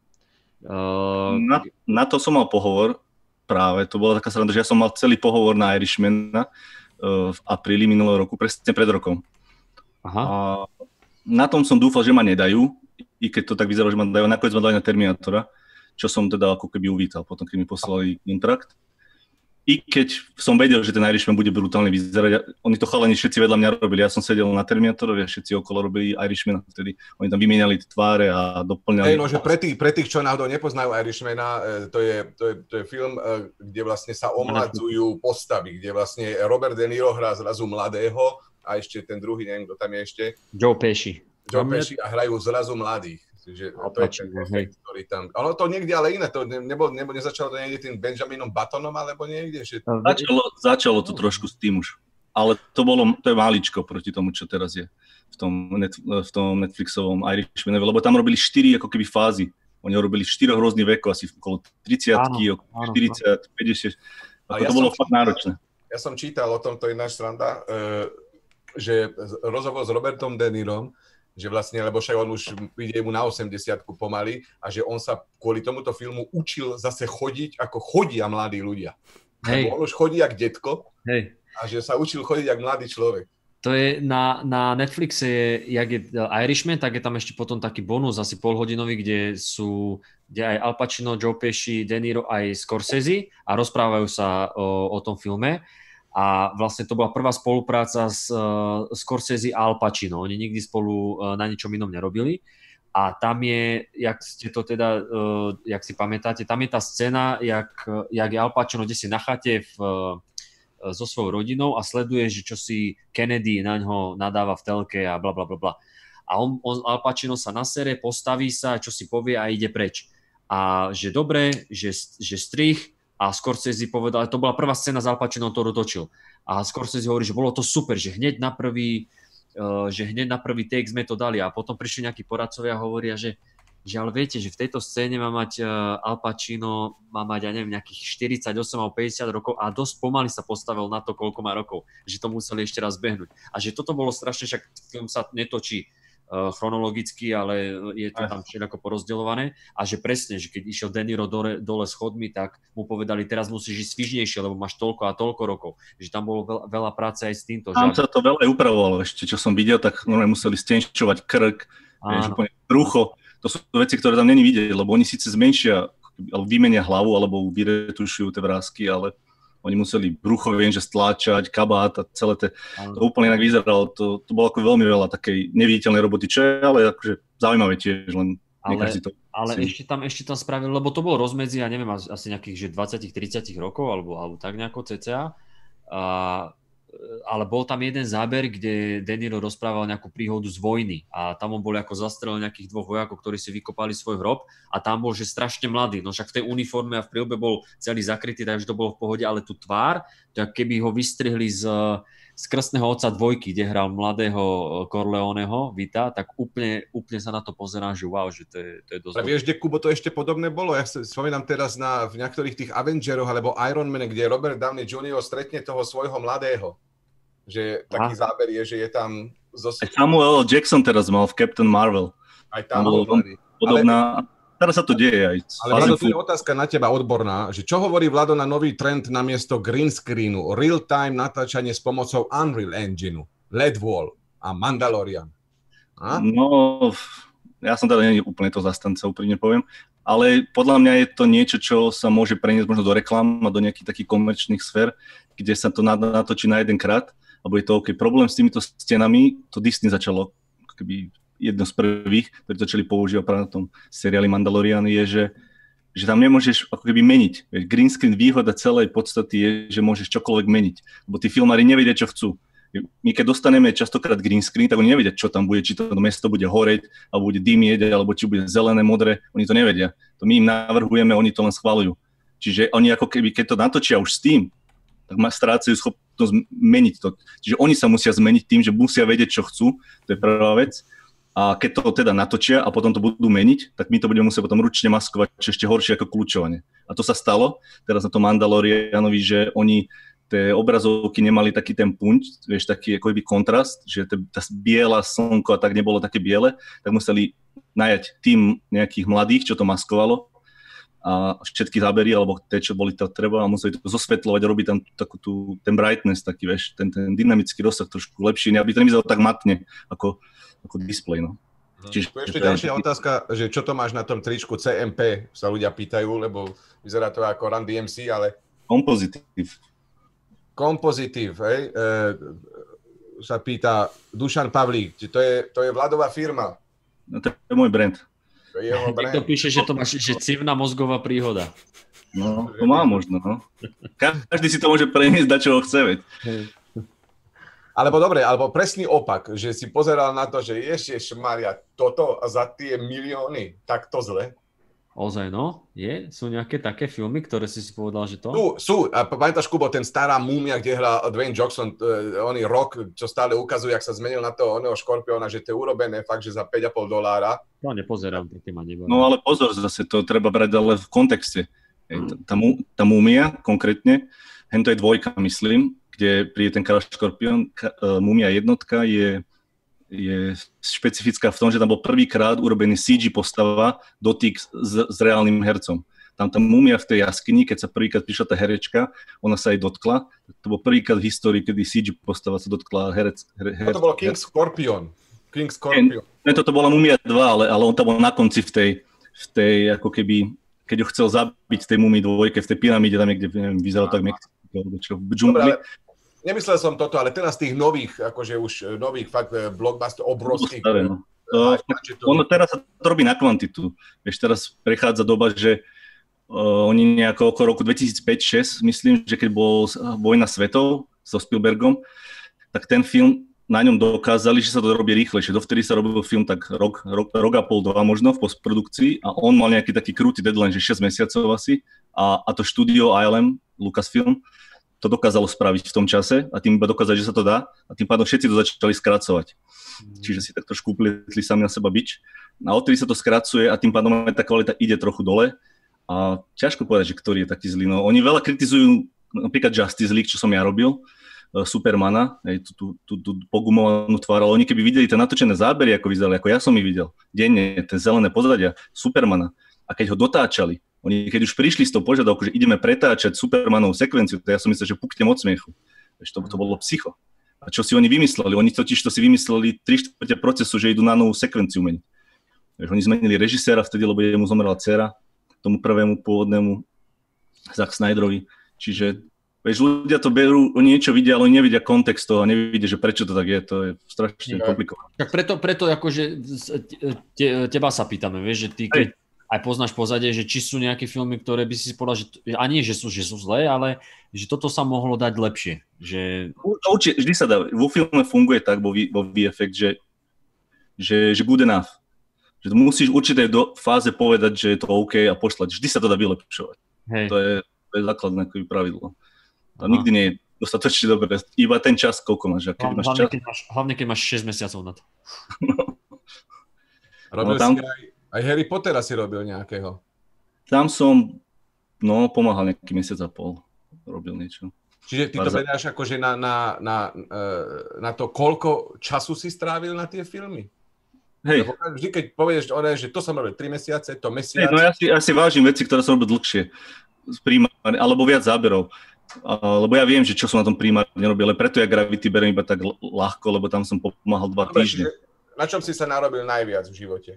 Na to som mal pohovor práve, to bola taká sranda, že ja som mal celý pohovor na Irishmana v apríli minulého roku, presne pred rokom. Aha. A na tom som dúfal, že ma nedajú, i keď to tak vyzeralo, že ma dajú, nakoniec ma dali na Terminátora, čo som teda ako keby uvítal, potom keď mi poslali kontrakt. I keď som vedel, že ten Irishman bude brutálne vyzerať, oni to chalani všetci vedľa mňa robili, ja som sedel na Terminátorovi a všetci okolo robili Irishmana, vtedy oni tam vymieniali tváre a doplňali. No, že pre tých, čo náhodou nepoznajú Irishmana, to je film, kde vlastne sa omladzujú postavy, kde vlastne Robert De Niro hrá zrazu mladého a ešte ten druhý, neviem, kto tam je ešte. Joe Pesci a hrajú zrazu mladých. Že to je ten efekt, ktorý tam... Ono to niekde ale iné, to nezačalo to niekde tým Benjaminom Buttonom, alebo niekde? Že... Začalo to trošku s tým už, ale to je maličko proti tomu, čo teraz je v tom Netflixovom Irishmanovi, lebo tam robili 4 ako keby fázy. Oni robili 4 rôznych vekov, asi okolo 30-ky, okolo 40, 50. To bolo fakt náročné. Ja som čítal o tom, to je náš sranda, že rozhovor s Robertom De Nirom, že vlastne, lebo však on už ide mu na 80-ku pomaly a že on sa kvôli tomuto filmu učil zase chodiť, ako chodia mladí ľudia. Hej. On už chodí jak detko. Hej. A že sa učil chodiť jak mladý človek. To je na Netflixe, jak je Irishman, tak je tam ešte potom taký bonus, asi polhodinový, kde aj Al Pacino, Joe Pesci, De Niro aj Scorsese a rozprávajú sa o tom filme. A vlastne to bola prvá spolupráca s Scorsese a Al Pacino. Oni nikdy spolu na ničom inom nerobili. A tam je, jak si pamätáte, tam je tá scéna, jak je Al Pacino kde si na chate so svojou rodinou a sleduje, že čo si Kennedy na ňo nadáva v telke a bla bla bla bla. A Al Pacino sa nasere, postaví sa, čo si povie a ide preč. A že dobre, že strih. A Scorsese povedal, to bola prvá scéna s Al Pacinom, ktorú točil. A Scorsese hovorí, že bolo to super, že hneď na prvý take sme to dali. A potom prišli nejakí poradcovia a hovoria, že ale viete, že v tejto scéne má mať Al Pacino, ja neviem, nejakých 48 alebo 50 rokov a dosť pomaly sa postavil na to, koľko má rokov. Že to museli ešte raz behnúť. A že toto bolo strašne, však film sa netočí chronologicky, ale je to tam všetko porozdeľované a že presne, že keď išiel De Niro dole schodmi, tak mu povedali, teraz musíš ísť svižnejšie, lebo máš toľko a toľko rokov. Že tam bolo veľa práce aj s týmto. Tam sa to veľa upravovalo ešte, čo som videl, tak normálne museli stenčovať krk, brucho. To sú veci, ktoré tam není vidieť, lebo oni síce zmenšia, alebo vymenia hlavu, alebo vyretušujú tie vrásky, ale oni museli brucho, že stláčať, kabát a celé to úplne inak vyzeralo. To bolo ako veľmi veľa takej neviditeľnej roboty, čo je ale akože zaujímavé tiež, len nekaždý to. Ale ešte tam spravili, lebo to bolo rozmedzi, ja neviem, asi nejakých 20-30 rokov, alebo tak nejako cca. A ale bol tam jeden záber, kde De Niro rozprával nejakú príhodu z vojny a tam on bol ako zastrelil nejakých 2 vojakov, ktorí si vykopali svoj hrob a tam bol, že strašne mladý, no však v tej uniforme a v prílbe bol celý zakrytý, takže to bolo v pohode, ale tú tvár, to keby ho vystrihli z Krstného otca 2, kde hral mladého Corleoneho, Vita, tak úplne sa na to pozerá, že wow, že to je dosť... Ale vieš, kde, Kubo, to ešte podobné bolo? Ja si spomínam teraz v niektorých tých Avengeroch alebo Iron Man, kde Robert Downey Jr. stretne toho svojho mladého. Že taký záber je, že je tam... Samuel Jackson teraz mal v Captain Marvel. Aj tam bol podobná... Teraz sa to deje aj. Ale Vlado, tu je otázka na teba odborná, že čo hovorí Vlado na nový trend namiesto green screenu, real-time natáčanie s pomocou Unreal Engineu, LED Wall a Mandalorian? A? No, ja som teda nie úplne to zastanca, úprimne poviem, ale podľa mňa je to niečo, čo sa môže preniesť možno do reklám a do nejakých takých komerčných sfér, kde sa to natočí na jedenkrát, alebo je to OK. Problém s týmito stenami, to Disney začalo keby jedno z prvých, ktorí začali používať práve na tom seriáli Mandalorian, je, že tam nemôžeš ako keby meniť. Green screen výhoda celej podstaty je, že môžeš čokoľvek meniť, lebo tí filmári nevedia, čo chcú. My keď dostaneme častokrát green screen, tak oni nevedia, čo tam bude, či to mesto bude horeť, alebo bude dymieť, alebo či bude zelené, modré, oni to nevedia. To my im navrhujeme, oni to len schvaľujú. Čiže oni ako keby, keď to natočia už s tým, tak strácajú schopnosť meniť to. Čiže oni sa musia zmeniť tým, že musia vedieť, čo chcú, to je prvá vec. A keď to teda natočia a potom to budú meniť, tak my to budeme musieť potom ručne maskovať, čo ešte horšie ako kľúčovanie. A to sa stalo teraz na tom Mandalorianovi, že oni tie obrazovky nemali taký ten punč, vieš, taký ako by kontrast, že tá biela slnko a tak nebolo také biele, tak museli najať tým nejakých mladých, čo to maskovalo a všetky zábery, alebo tie, čo boli to treba, a museli to zosvetľovať a robiť tam ten brightness, taký, vieš, ten dynamický rozsah trošku lepší, aby to nevyzeralo tak matne, ako display, no. Čiže ešte ďalšia otázka, že čo to máš na tom tričku CMP, sa ľudia pýtajú, lebo vyzerá to ako Run DMC, ale... Kompozitív, hej? Sa pýta Dušan Pavlík, to je Vladová firma. No to je môj brand. To je jeho brand. Niekto píše, že to máš, že civná mozgová príhoda. No, to má možno, no. Každý si to môže preniesť, dať čo ho chce, veď. Alebo dobre, alebo presný opak, že si pozeral na to, že Ježišmaria, toto za tie milióny, tak to zle. Ozaj, no? Sú nejaké také filmy, ktoré si povedal, že to? Sú. A pamätáš, Kubo, ten stará múmia, kde hral Dwayne Johnson, oný rok, čo stále ukazuje, jak sa zmenil na to oného škorpióna, že to je urobené fakt, že za $5,5. To nepozerám, také ma nebavím. No ale pozor, zase to treba brať ale v kontexte. Tá múmia konkrétne, hento je 2, myslím, kde príde ten kráľ škorpión, múmia jednotka je špecifická v tom, že tam bol prvýkrát urobený CG postava, dotyk s reálnym hercom. Tam tá múmia v tej jaskyni, keď sa prvýkrát prišla tá herečka, ona sa jej dotkla. To bol prvýkrát v histórii, kedy CG postava sa dotkla herec. To bolo King Scorpion. To bola múmia 2, ale on tam bol na konci v tej ako keby, keď ho chcel zabiť v tej múmii 2, v tej pyramíde, tam niekde, neviem, vyzeralo tak v džungli. Nemyslel som toto, ale teraz tých nových, akože už nových fakt blockbuster obrovských. No. Ono teraz sa to robí na kvantitu. Vieš, teraz prechádza doba, že oni nejako okolo roku 2005-2006, myslím, že keď bol Vojna svetov so Spielbergom, tak ten film na ňom dokázali, že sa to robí rýchlejšie. Dovtedy sa robil film tak rok a pol, 2 možno v postprodukcii a on mal nejaký taký krúty deadline, že 6 mesiacov asi a to štúdio ILM, Lucasfilm, to dokázalo spraviť v tom čase a tým iba dokázať, že sa to dá a tým pádom všetci to začali skracovať. Čiže si tak trošku uplietli sami na seba bič. A odtedy sa to skracuje a tým pádom aj tá kvalita ide trochu dole a ťažko povedať, že ktorý je taký zlý. No, oni veľa kritizujú napríklad Justice League, čo som ja robil, Supermana, tú pogumovanú tvár, ale oni keby videli tie natočené zábery, ako vyzerali, ako ja som ich videl, denne, tie zelené pozadia, Supermana, a keď ho dotáčali, oni keď už prišli s tou požiadavkou, že ideme pretáčať Supermanovú sekvenciu, to ja som myslel, že puknem od smiechu. To bolo psycho. A čo si oni vymysleli? Oni totiž to si vymysleli 3/4 procesu, že idú na novú sekvenciu meniť. Oni zmenili režiséra vtedy, lebo jemu zomrela dcera, tomu prvému pôvodnému Zack Snyderovi. Čiže ľudia to berú, oni niečo vidia, ale oni nevidia kontext toho a nevidia, že prečo to tak je. To je strašne komplikované. Tak preto akože teba sa pýtame, vieš, že ty aj poznáš pozadie, že či sú nejaké filmy, ktoré by si povedal, a nie, že sú zlé, ale že toto sa mohlo dať lepšie. Že... Určite, vždy sa dá. Vo filme funguje tak, vo VFX, že good enough. Že musíš určite do fáze povedať, že je to OK a pošlať. Vždy sa to dá vylepšovať. Hej. To je základné pravidlo. Tam nikdy nie je dostatočne dobre. Iba ten čas, koľko máš. Hlavne, keď máš 6 mesiacov na to. Robil si aj Harry Pottera si robil nejakého. Tam som, pomáhal nejaký mesiac a pol. Robil niečo. Čiže ty to beráš akože na to, koľko času si strávil na tie filmy? Hej. Vždy, keď povieš, že to som robil 3 mesiace, to mesiac... Hej, ja si vážim veci, ktoré som robil dlhšie. Primárne, alebo viac záberov. Lebo ja viem, že čo som na tom primárne robil, ale preto ja Gravity beriem iba tak ľahko, lebo tam som pomáhal 2 týždne. Na čom si sa narobil najviac v živote?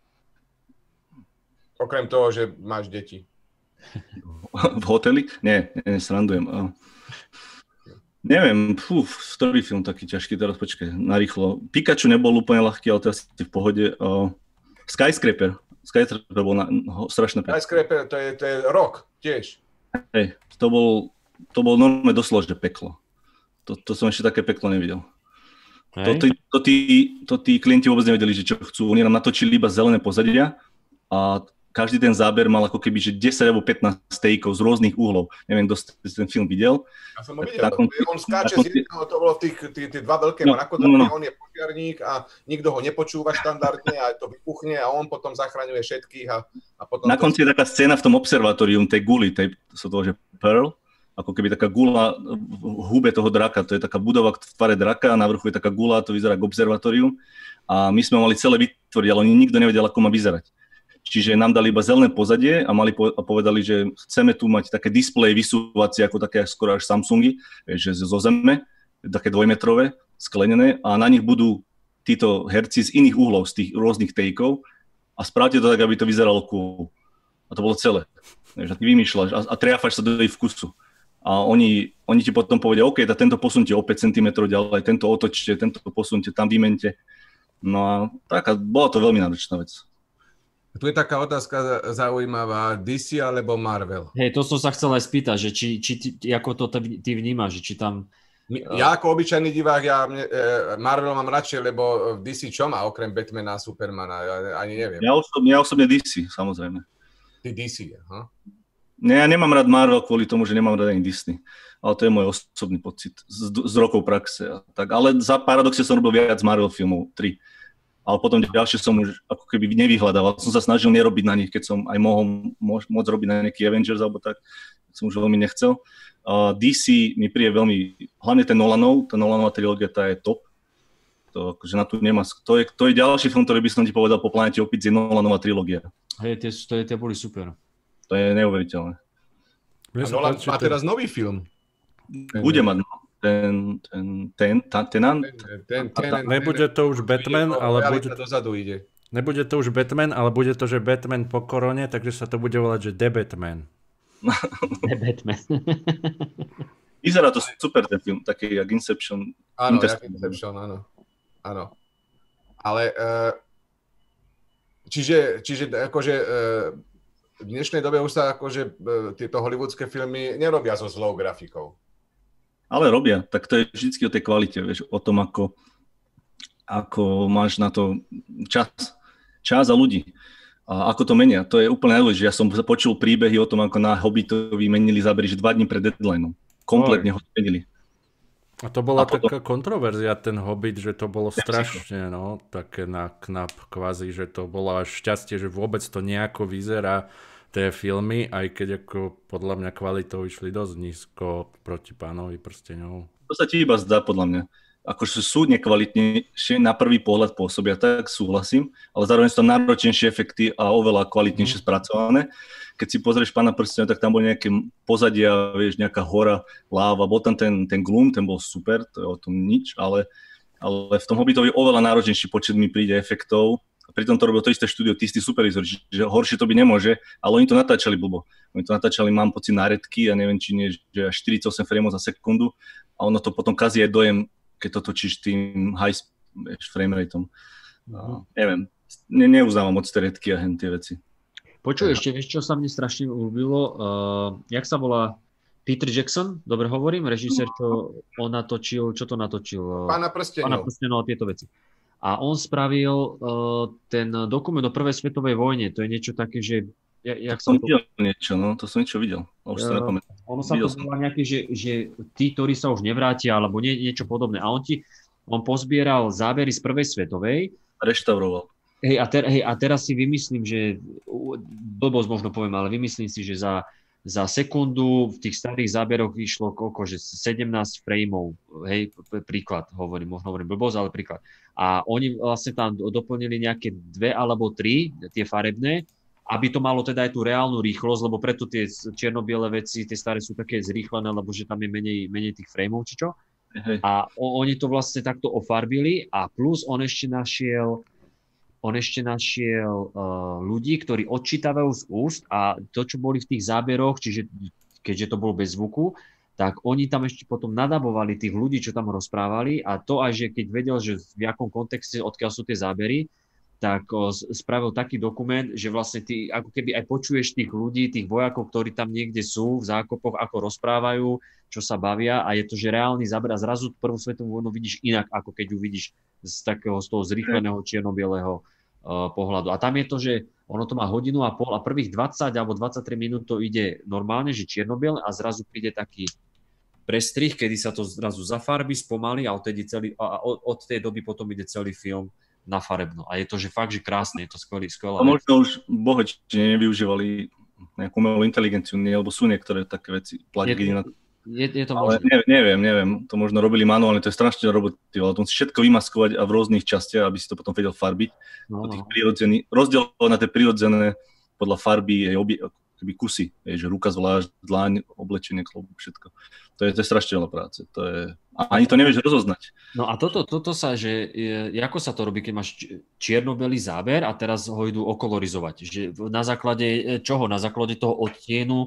Okrem toho, že máš deti. V hoteli? Nie, srandujem. Neviem, ktorý film taký ťažký, teraz počkaj, narýchlo. Pikachu nebol úplne ľahký, ale teraz si v pohode. Skyscraper bol strašné peklo. Skyscraper, to je rok tiež. Hej, to bol normálne doslova, že peklo. To som ešte také peklo nevidel. To tí klienti vôbec nevedeli, že čo chcú. Oni nám natočili iba zelené pozadia a každý ten záber mal ako keby, že 10 alebo 15 steakov z rôznych uhlov. Neviem, kto si ten film videl. Ja som ho videl. On skáče z jedného, to bolo tie dva veľké mrakodrapy, on je požiarník a nikto ho nepočúva štandardne a to vypuchne a on potom zachraňuje všetkých. A potom na konci je taká scéna v tom observatórium tej guly, sú to, že Pearl, ako keby taká gula v hube toho draka. To je taká budova v tvare draka a na vrchu je taká gula, to vyzerá ako observatórium. A my sme mali celé vytvoriť, ale nikto nevedel, ako má vyzerať. Čiže nám dali iba zelené pozadie a povedali, že chceme tu mať také displeje vysúvacie, ako také skoro až Samsungy, že zo zeme, také 2-metrové, sklenené a na nich budú títo herci z iných uhlov, z tých rôznych takeov a spravte to tak, aby to vyzeralo cool. A to bolo celé. Že ty vymýšľaš a triafáš sa do jej vkusu. A oni ti potom povedia, OK, tento posunte o 5 cm ďalej, tento otočte, tento posunte, tam vymente. No a tak, bola to veľmi náročná vec. Tu je taká otázka zaujímavá, DC alebo Marvel? Hej, to som sa chcel aj spýtať, že či ako to ty vnímaš, že či tam... Ja ako obyčajný divák, Marvel mám radšej, lebo v DC čo má okrem Batmana a Supermana? Ja ani neviem. Ja osobne DC, samozrejme. Ty DC, aha. Nie, ja nemám rád Marvel kvôli tomu, že nemám rád ani Disney. Ale to je môj osobný pocit z rokov praxe. Tak, ale za paradoxe som robil viac Marvel filmov, 3. Ale potom ďalšie som už ako keby nevyhľadával. Som sa snažil nerobiť na nich, keď som aj mohol môcť robiť na nejaký Avengers alebo tak. Som už veľmi nechcel. DC mi príde veľmi, hlavne tá Nolanová trilógia, tá je top. To, akože na tu nemá, to je ďalší film, ktorý by som ti povedal po Planete opic, je Nolanová trilógia. Hej, tie boli super. To je neuveriteľné. A Nolan má teraz nový film. Bude mať, Nebude to už Batman, ale nebude to už Batman, ale bude to, že Batman po korone, takže sa to bude volať, že The Batman. The Batman. Vyzerá to super ten film, taký jak Inception. Áno, jak Inception, áno. Ale čiže akože v dnešnej dobe už sa akože tieto hollywoodske filmy nerobia so zlou grafikou. Ale robia, tak to je vždy o tej kvalite, vieš, o tom, ako máš na to čas a ľudí. A ako to menia, to je úplne najdôležitejšie. Ja som počul príbehy o tom, ako na Hobbitovi menili zábery, že 2 dní pred deadlineom. Kompletne ho zmenili. A to bola taká kontroverzia, ten Hobbit, že to bolo strašne, také na knap kvázi, že to bolo až šťastie, že vôbec to nejako vyzerá, tie filmy, aj keď ako podľa mňa kvalitou išli dosť nízko proti Pánovi prsteňov. To sa ti iba zdá podľa mňa. Akože sú nekvalitnejšie, na prvý pohľad pôsobia, tak súhlasím, ale zároveň sú tam náročnejšie efekty a oveľa kvalitnejšie spracované. Keď si pozrieš Pána prsteňov, tak tam boli nejaké pozadia, vieš, nejaká hora, láva, bol tam ten gloom, ten bol super, to je o tom nič, ale v tom Hobbitovi oveľa náročnejší počet mi príde efektov. Pritom to robil to isté štúdio, tí istí supervizor, že horšie to by nemôže, ale oni to natáčali blbo. Oni to natáčali, mám pocit, náredky, ja neviem, či nie, že až 48 frameov za sekundu a ono to potom kazí aj dojem, keď to točíš tým high frame rateom. Neviem, neuznávam moc tie redky a tie veci. Počuj, ešte vieš, čo sa mne strašne ľúbilo? Jak sa volá Peter Jackson? Dobre hovorím? Režisér, čo on natočil, čo to natočil? Pána prstenov a tieto veci. A on spravil ten dokument o prvej svetovej vojne. To je niečo také, že... Jak som videl niečo, no, to som niečo videl. Už sa nepamätám. Ono sa to volá nejaké, že tí, ktorí sa už nevrátia, alebo niečo podobné. A on pozbieral zábery z prvej svetovej. Reštauroval. A teraz si vymyslím, že blbosť možno poviem, ale vymyslím si, že za sekundu v tých starých záberoch vyšlo koľko, že 17 frameov, hej, príklad hovorím blbosť, ale príklad. A oni vlastne tam doplnili nejaké 2 alebo 3, tie farebné, aby to malo teda aj tú reálnu rýchlosť, lebo preto tie čierno-biele veci, tie staré sú také zrýchlené, lebo že tam je menej tých frameov, či čo. A oni to vlastne takto ofarbili a plus on ešte našiel ľudí, ktorí odčítavajú z úst a to, čo boli v tých záberoch, čiže keďže to bolo bez zvuku, tak oni tam ešte potom nadabovali tých ľudí, čo tam rozprávali a to aj, že keď vedel, že v akom kontexte, odkiaľ sú tie zábery, tak spravil taký dokument, že vlastne ty ako keby aj počuješ tých ľudí, tých vojakov, ktorí tam niekde sú v zákopoch, ako rozprávajú, čo sa bavia a je to, že reálny záber a zrazu prvú svetovú vojnu vidíš inak, ako keď ju vidíš z toho zrýchleného čierno-bieleho pohľadu. A tam je to, že ono to má 1,5 hodiny a prvých 20 alebo 23 minút to ide normálne, že čierno-biele a zrazu príde taký prestrih, kedy sa to zrazu zafarbí, spomalí a od tej doby potom ide celý film na farebno. A je to, že fakt, že krásne, je to skvelá. A možno už boheči nevyužívali nejakú umelú inteligenciu, lebo sú niektoré také veci, pluginy na to. Je to možné. Neviem, to možno robili manuálne, to je strašne roboty, ale to musí všetko vymaskovať a v rôznych častiach, aby si to potom vedel farbiť. Rozdielovať na tie prirodzené podľa farby je kusy, že ruka zvlášť, dláň, oblečenie, klobúk, všetko. To je strašne veľa práce. A ani to nevieš rozoznať. No a toto sa, že ako sa to robí, keď máš čierno-bielý záber a teraz ho idú okolorizovať? Že na základe čoho? Na základe toho odtienu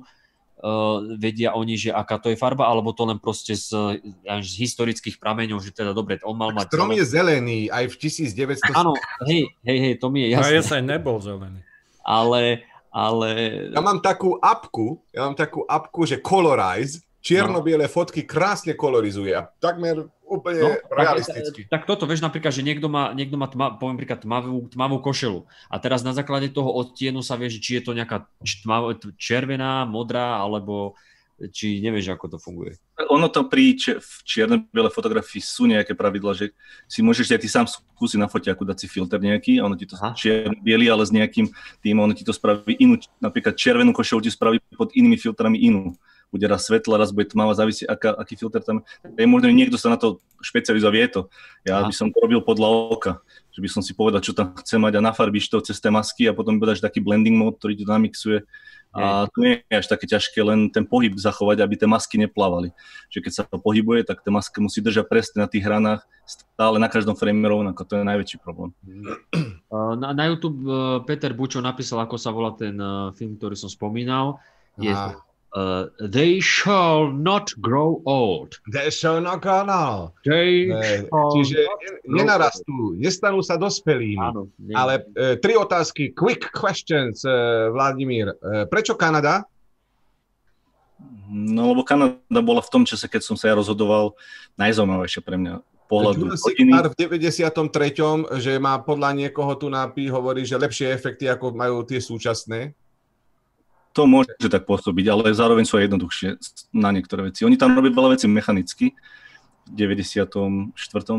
vedia oni, že aká to je farba, alebo to len proste z historických prameňov, že teda dobre, on mal mať... Strom je zelený, aj v 1900... Áno, hej, to mi je jasné. A ja nebol zelený. Ale... Ja mám takú apku, že Colorize, čierno-biele fotky krásne kolorizuje a takmer úplne realisticky. Tak toto, vieš napríklad, že niekto má poviem príklad tmavú košelu a teraz na základe toho odtienu sa vieš, či je to nejaká červená, modrá, alebo či nevieš, ako to funguje. Ono to pri čierno-biele fotografii sú nejaké pravidla, že si môžeš aj ty sám skúsiť na foťaku dať si filter nejaký a ono ti to čierno-biely, ale s nejakým tým, ono ti to spraví inú, napríklad červenú košelu ti spraví pod inými filtrami inú. Bude raz svetla, raz bude tmavá, závisí, aký filter tam je. Možno niekto sa na to špecializuje, vie to. Ja by som to robil podľa oka, že by som si povedal, čo tam chce mať a nafarbíš to cez tie masky a potom dáš taký blending mode, ktorý ti to namixuje. A to nie je až také ťažké, len ten pohyb zachovať, aby tie masky neplávali. Že keď sa to pohybuje, tak tie masky musí držať presne na tých hranách, stále na každom frame rovnako, to je najväčší problém. Na YouTube Peter Bučo napísal, ako sa volá ten film, ktorý som spomínal. They shall not grow old. They shall not grow old. Čiže nenarastú, nestanú sa dospelými. Áno, ale 3 otázky, quick questions, Vladimír. Prečo Kanada? No, lebo Kanada bola v tom čase, keď som sa ja rozhodoval, najzaujímavejšia pre mňa pohľadu rodiny. V 93., že má podľa niekoho tu hovorí, že lepšie efekty, ako majú tie súčasné. To môže tak pôsobiť, ale zároveň sú aj jednoduchšie na niektoré veci. Oni tam robia veľa vecí mechanicky v 94. 3.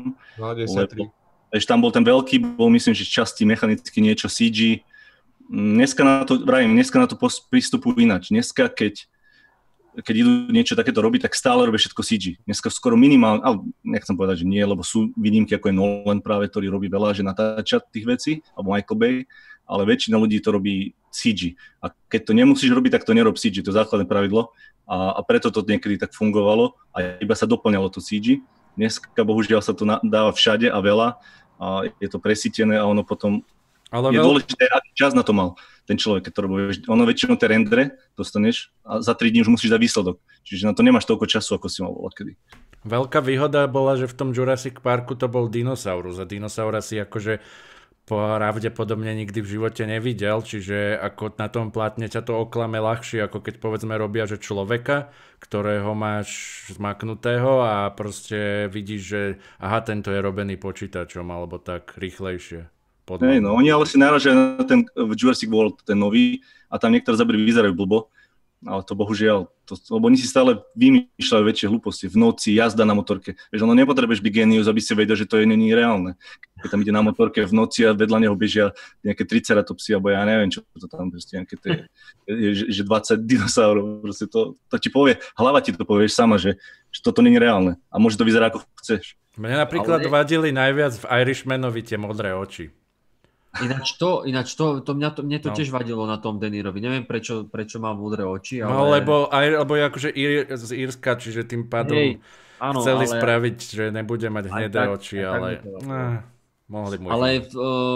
Ešte tam bol ten veľký, myslím, že časti mechanicky niečo CG. Dneska na to pristupujú ináč. Dneska, keď idú niečo takéto robiť, tak stále robia všetko CG. Dneska skoro minimálne, ale nechcem povedať, že nie, lebo sú výnimky, ako je Nolan práve, ktorý robí veľa, že natáča tých vecí, alebo Michael Bay, ale väčšina ľudí to robí CG. A keď to nemusíš robiť, tak to nerob CG, to je základné pravidlo. A preto to niekedy tak fungovalo a iba sa doplňalo to CG. Dneska bohužiaľ sa to dáva všade a veľa a je to presítené a ono potom je dôležité, aký čas na to mal ten človek, keď to robí. Ono väčšinou tie rendre dostaneš a za 3 dní už musíš dať výsledok. Čiže na to nemáš toľko času, ako si mal odkedy. Veľká výhoda bola, že v tom Jurassic Parku to bol dinosaurus a dinosaura si akože pravdepodobne nikdy v živote nevidel, čiže ako na tom plátne ťa to oklame ľahšie, ako keď povedzme robia, že človeka, ktorého máš zmaknutého a proste vidíš, že aha, tento je robený počítačom, alebo tak rýchlejšie. Hej, no, oni ale si náražajú na ten v Jurassic World, ten nový, a tam niektoré zábery vyzerajú blbo. Ale to bohužiaľ, lebo oni si stále vymýšľajú väčšie hlúposti. V noci jazda na motorke. Vieš, ono nepotrebuješ byť génius, aby si vedel, že to není reálne. Keď tam ide na motorke v noci a vedľa neho bežia nejaké triceratopsy, alebo ja neviem, čo to tam proste, nejaké tie, že 20 dinosaurov, proste to ti povie, hlava ti to povieš sama, že toto není reálne. A môže to vyzerať ako chceš. Mne napríklad vadili najviac v Irishmanovi tie modré oči. Ináč mne to tiež vadilo na tom De Nirovi. Neviem, prečo má modré oči, ale... No, lebo je akože z Írska, čiže tým pádom chceli spraviť, že nebude mať hnedé oči, ale... mohli mu... Ale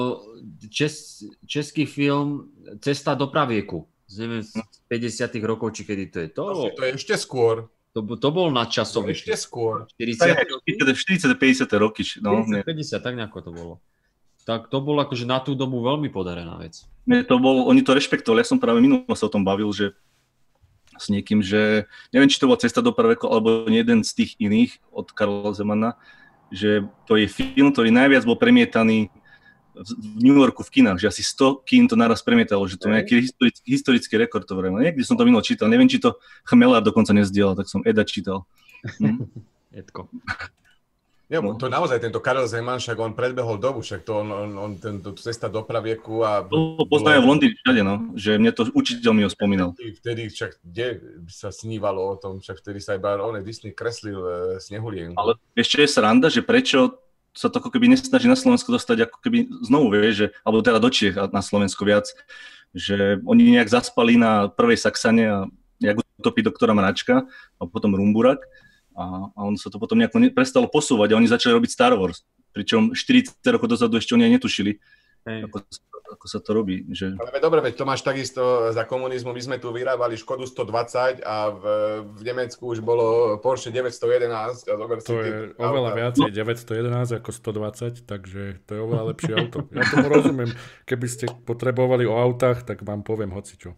český film Cesta do pravieku, neviem, z 50 rokov, či kedy to je. To je ešte skôr. To bol nadčasový. Ešte skôr. 40-50 roky. No, 50, tak nejako to bolo. Tak to bolo akože na tú dobu veľmi podarená vec. Oni to rešpektovali, ja som práve minulo sa o tom bavil, že s niekým, že neviem, či to bola Cesta do praveku, alebo jeden z tých iných od Karla Zemana, že to je film, ktorý najviac bol premietaný v New Yorku v kinách, že asi 100 kín to naraz premietalo, že to je nejaký historický rekord, to vrejme. Niekde som to minulo čítal, neviem, či to Chmela dokonca nezdielal, tak som Eda čítal. Edko. Ja, to naozaj, tento Karel Zeman, však on predbehol dobu, však to on tento Cesta do pravieku a... To poznajú v Londýne všade, no, že mne to učiteľ mi ho spomínal. Vtedy však, kde sa snívalo o tom, však vtedy sa iba Disney kreslil Snehulienku. Ale ešte je sranda, že prečo sa to ako keby nesnaží na Slovensko dostať ako keby znovu, vieš, že, alebo teda do Čiech na Slovensku viac, že oni nejak zaspali na prvej Saxane a jak utopí doktora Mračka a potom Rumburak. A on sa to potom nejako prestalo posúvať a oni začali robiť Star Wars. Pričom 40 rokov dozadu ešte oni aj netušili, ako sa to robí. Že... Ale dobre, veď to máš takisto za komunizmu. My sme tu vyrábali Škodu 120 a v Nemecku už bolo Porsche 911. To je oveľa viacej 911 ako 120, takže to je oveľa lepšie auto. Ja tomu rozumiem. Keby ste potrebovali o autách, tak vám poviem hocičo.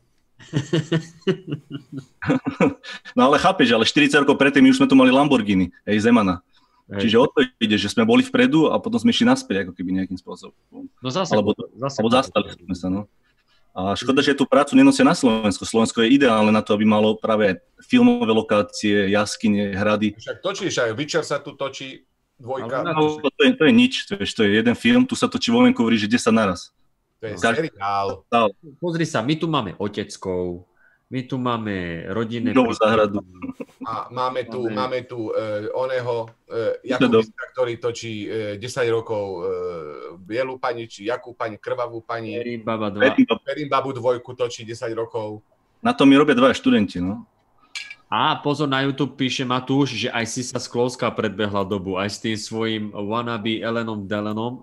No ale chápeš, ale 40 rokov predtým už sme tu mali Lamborghini, Zemana. Čiže o to ide, že sme boli vpredu a potom sme išli naspäť, ako keby nejakým spôsobom. No zase. Alebo zastali sme sa, no. A škoda, že tú prácu nenosia na Slovensku. Slovensko je ideálne na to, aby malo práve filmové lokácie, jaskyne, hrady. Však točíš, aj Witcher sa tu točí dvojka. No, to je nič, to je jeden film, tu sa točí vo Vancouveri, že 10 naraz. To je seriál. Pozri sa, my tu máme oteckov, my tu máme rodinné... záhradu. A máme tu oného Jakubista, ktorý točí 10 rokov Bielu pani, či jakú pani, krvavú pani. Perimbabu 2 točí 10 rokov. Na to mi robia dvaja študenti, no. A pozor, na YouTube píše Matúš, že aj Sisa Sklovská predbehla dobu, aj s tým svojím wannabe Elenom Delenom.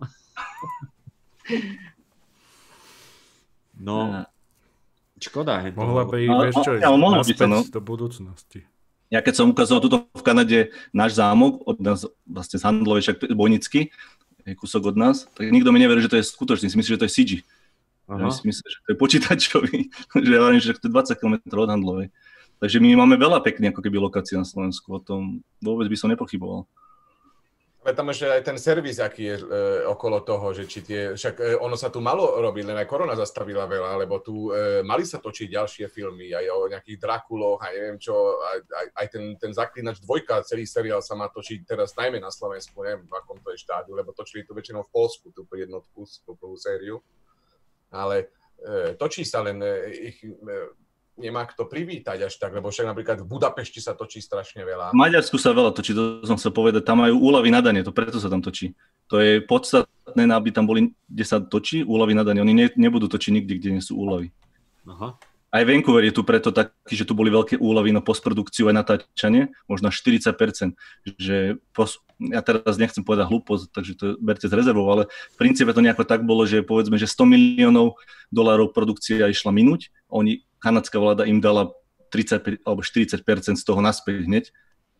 No, škoda. Mohla by vieš čo, naspäť do budúcnosti. Ja keď som ukazoval tuto v Kanade náš zámok, od nás vlastne z Handlovej, však Bojnicky, je kúsok od nás, tak nikto mi neverí, že to je skutočný, si myslí, že to je CG. Ja si myslím, že to je počítačový, že ja hovorím, že to je 20 km od Handlovej. Takže my máme veľa pekne ako keby lokácií na Slovensku, o tom vôbec by som nepochyboval. Ale tam ešte aj ten servis, aký je okolo toho, že či však ono sa tu malo robiť, len aj korona zastavila veľa, lebo tu mali sa točiť ďalšie filmy, aj o nejakých Drakuloch, aj neviem čo, aj ten Zaklinač 2, celý seriál sa má točiť teraz najmä na Slovensku, neviem v akom to je štádiu, lebo točili to väčšinou v Poľsku, tú jednotku, tú prvú sériu, ale točí sa len ich... nemá kto privítať až tak, lebo však napríklad v Budapešti sa točí strašne veľa. V Maďarsku sa veľa točí, to som chcel povedať, tam majú úľavy na dane, to preto sa tam točí. To je podstatné, aby tam boli, kde sa točí, úľavy na dane. Oni nebudú točiť nikde, kde nie sú úľavy. Aha. Aj Vancouver je tu preto taký, že tu boli veľké úľavy na postprodukciu aj natáčanie, možno 40%. Že ja teraz nechcem povedať hlúposť, takže to berte z rezervou, ale v princípe to nejako tak bolo, že povedzme, že $100 miliónov produkcia išla minúť, kanadská vláda im dala 35 alebo 40% z toho naspäť hneď.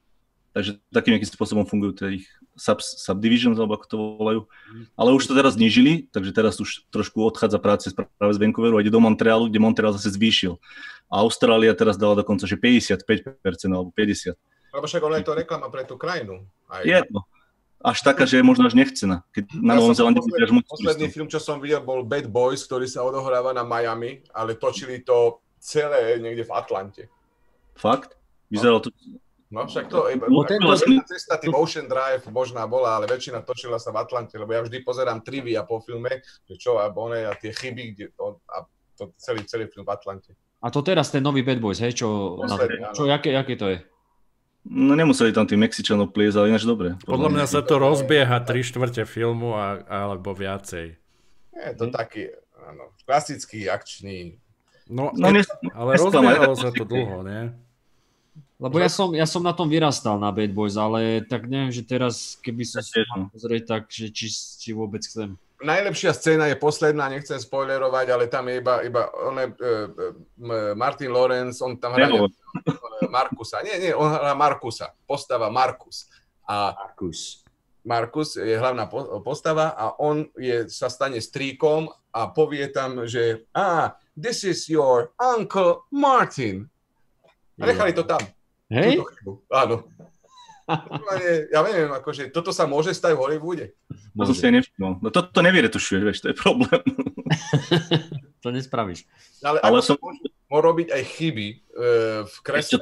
Takže takým nejakým spôsobom fungujú tie ich subdivisions, alebo ako to volajú. Ale už to teraz znížili, takže teraz už trošku odchádza práce práve z Vancouveru a ide do Montrealu, kde Montreal zase zvýšil. A Austrália teraz dala dokonca, že 55% alebo 50%. Lebo však ono je to reklama pre tú krajinu. Aj. Je to. Až taká, že je možno až nechcená. Keď na Novom Zelande bude až moc posledný film, čo som videl, bol Bad Boys, ktorý sa odohráva na Miami, ale točili to celé niekde v Atlante. Fakt? Vyzeralo to... No však to, cesta tým Ocean Drive možná bola, ale väčšina točila sa v Atlante, lebo ja vždy pozerám trivia po filme, že čo a tie chyby, kde to celý film v Atlante. A to teraz ten nový Bad Boys, hej? Jaké to je? No nemuseli tam tí Mexičanov pliesť, ale ináč dobre. Podľa mňa sa to rozbieha 3/4 filmu alebo viacej. Je to taký, áno, klasický akčný. No ale rozbiehalo sa to dlho, nie? Lebo ja som na tom vyrastal na Bad Boys, ale tak neviem, že teraz, keby som si mal pozrieť, tak že či vôbec chcem. Najlepšia scéna je posledná, nechcem spoilerovať, ale tam je iba Martin Lawrence, on tam hrá Markusa. Nie, on hrá Markusa, postava Markus. A Markus je hlavná postava a on sa stane strýkom a povie tam, že this is your uncle Martin. A nechali to tam. Hej? Áno. Ja neviem, akože toto sa môže stať v Hollywoode. To si nevšimol. No to nevyretušuješ, vieš, to je problém. To nespravíš. Ale som môže robiť aj chyby v kresle.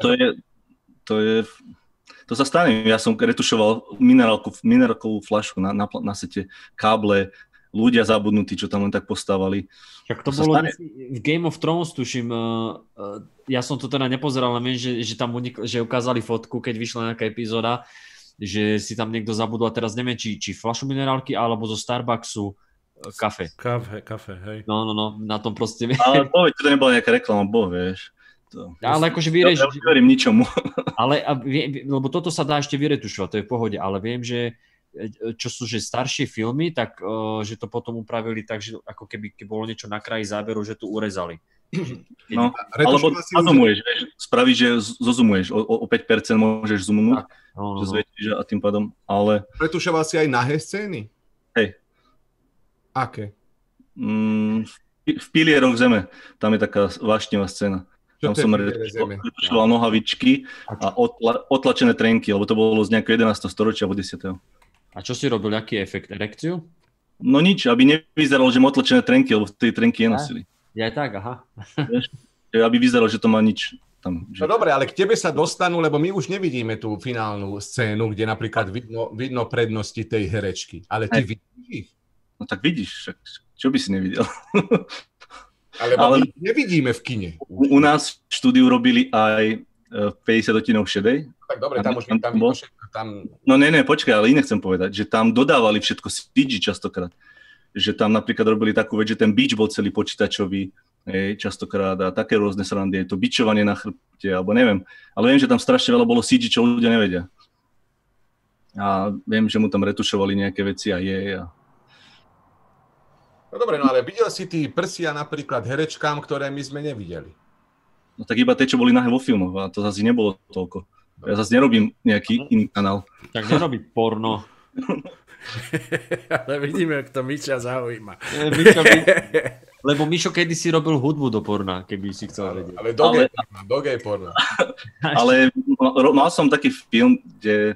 To sa stane. Ja som retušoval minerálkovú fľašu na sete, káble, ľudia zabudnutí, čo tam len tak postávali. Tak to bolo v Game of Thrones, tuším, ja som to teda nepozeral, ale viem, že tam že ukázali fotku, keď vyšla nejaká epizóda, že si tam niekto zabudol a teraz neviem, či fľašu minerálky, alebo zo Starbucksu kafe. Kafe, hej. No, na tom proste... Ale to nebola nejaká reklama, vieš. Ale akože ja neverím ničomu. Ale, lebo toto sa dá ešte vyretušovať, to je v pohode, ale viem, že čo sú že staršie filmy, tak že to potom upravili tak, že ako keby bolo niečo na kraji záberu, že to urezali. No, alebo zazumuješ, vieš, spravíš, že zozumuješ, o 5% môžeš zoomnúť, že zväčšíš a tým pádom, ale... Retušoval si aj nahé scény? Hej. Aké? V Pilieroch zeme, tam je taká vášnivá scéna. Tam som retušoval nohavičky a otlačené trenky, lebo to bolo z nejakého 11. storočia alebo 10. A čo si robil, aký efekt? Erekciu? No nič, aby nevyzeralo, že má otlačené trenky, lebo tej trenky nenosili. Ja aj tak, aha. Aby vyzeralo, že to má nič tam. Že... No dobre, ale k tebe sa dostanú, lebo my už nevidíme tú finálnu scénu, kde napríklad vidno prednosti tej herečky. Ale ty vidíš ich? No tak vidíš, čo by si nevidel? Ale my nevidíme v kine. U nás v štúdiu robili aj 50 odtieňov šedej. Tak dobre, tam už tam vidno všetko. No počkaj, ale iné chcem povedať, že tam dodávali všetko CG častokrát. Že tam napríklad robili takú vec, že ten bič bol celý počítačový, častokrát a také rôzne srandy, to bičovanie na chrbte, alebo neviem. Ale viem, že tam strašne veľa bolo CG, čo ľudia nevedia. A viem, že mu tam retušovali nejaké veci a No dobre, no ale videl si tí prsia napríklad herečkám, ktoré my sme nevideli? No tak iba tie, čo boli nahé vo filmoch, a to zase nebolo toľko. Ja zase nerobím nejaký iný kanál. Tak nerobí porno. Ale vidíme, jak to Miša zaujíma. Lebo Mišo kedysi robil hudbu do porna, keby si chcel vedieť. Ale do gay porna. Ale mal som taký film, kde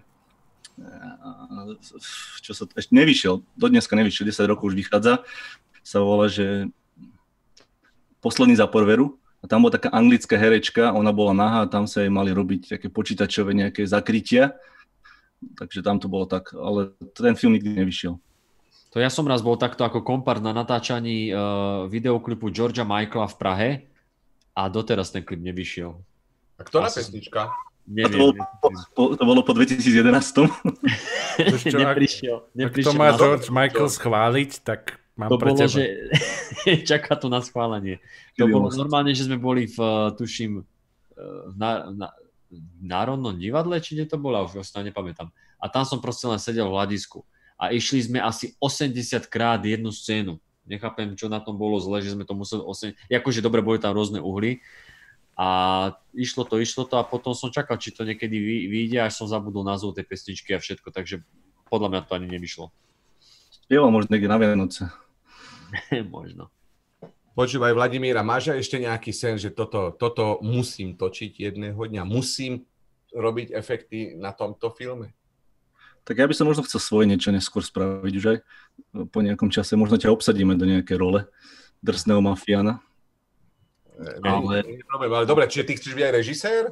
čo sa ešte nevyšiel, do dneska nevyšiel, 10 rokov už vychádza, sa volá, že Posledný za Porveru. A tam bola taká anglická herečka, ona bola nahá a tam sa jej mali robiť také počítačové nejaké zakrytia. Takže tam to bolo tak, ale ten film nikdy nevyšiel. To ja som raz bol takto ako kompart na natáčaní videoklipu Georgia Michaela v Prahe a doteraz ten klip nevyšiel. A ktorá pesnička? Neviem. To bolo po 2011. Neprišiel. Ak to má George Michael schváliť, tak mám to pre bolo, teba. že čaká to na schválenie. To bolo normálne, že sme boli tuším, v Národnom divadle, či kde to bolo, už ostane nepamätám. A tam som proste len sedel v hľadisku. A išli sme asi 80 krát jednu scénu. Nechápem, čo na tom bolo zle, že sme to museli 80... Akože dobre, boli tam rôzne uhly, a išlo to a potom som čakal, či to niekedy vyjde, až som zabudol názov tej pesničky a všetko, takže podľa mňa to ani nevyšlo. Spieval možno niekde na Vianoce. Možno. Počúvaj, Vladimíra, máš aj ešte nejaký sen, že toto musím točiť jedného dňa, musím robiť efekty na tomto filme? Tak ja by som možno chcel svoje niečo neskôr spraviť už aj po nejakom čase. Možno ťa obsadíme do nejaké role drsného mafiána. Nie je problém, ale dobre, čiže ty chceš byť aj režisér?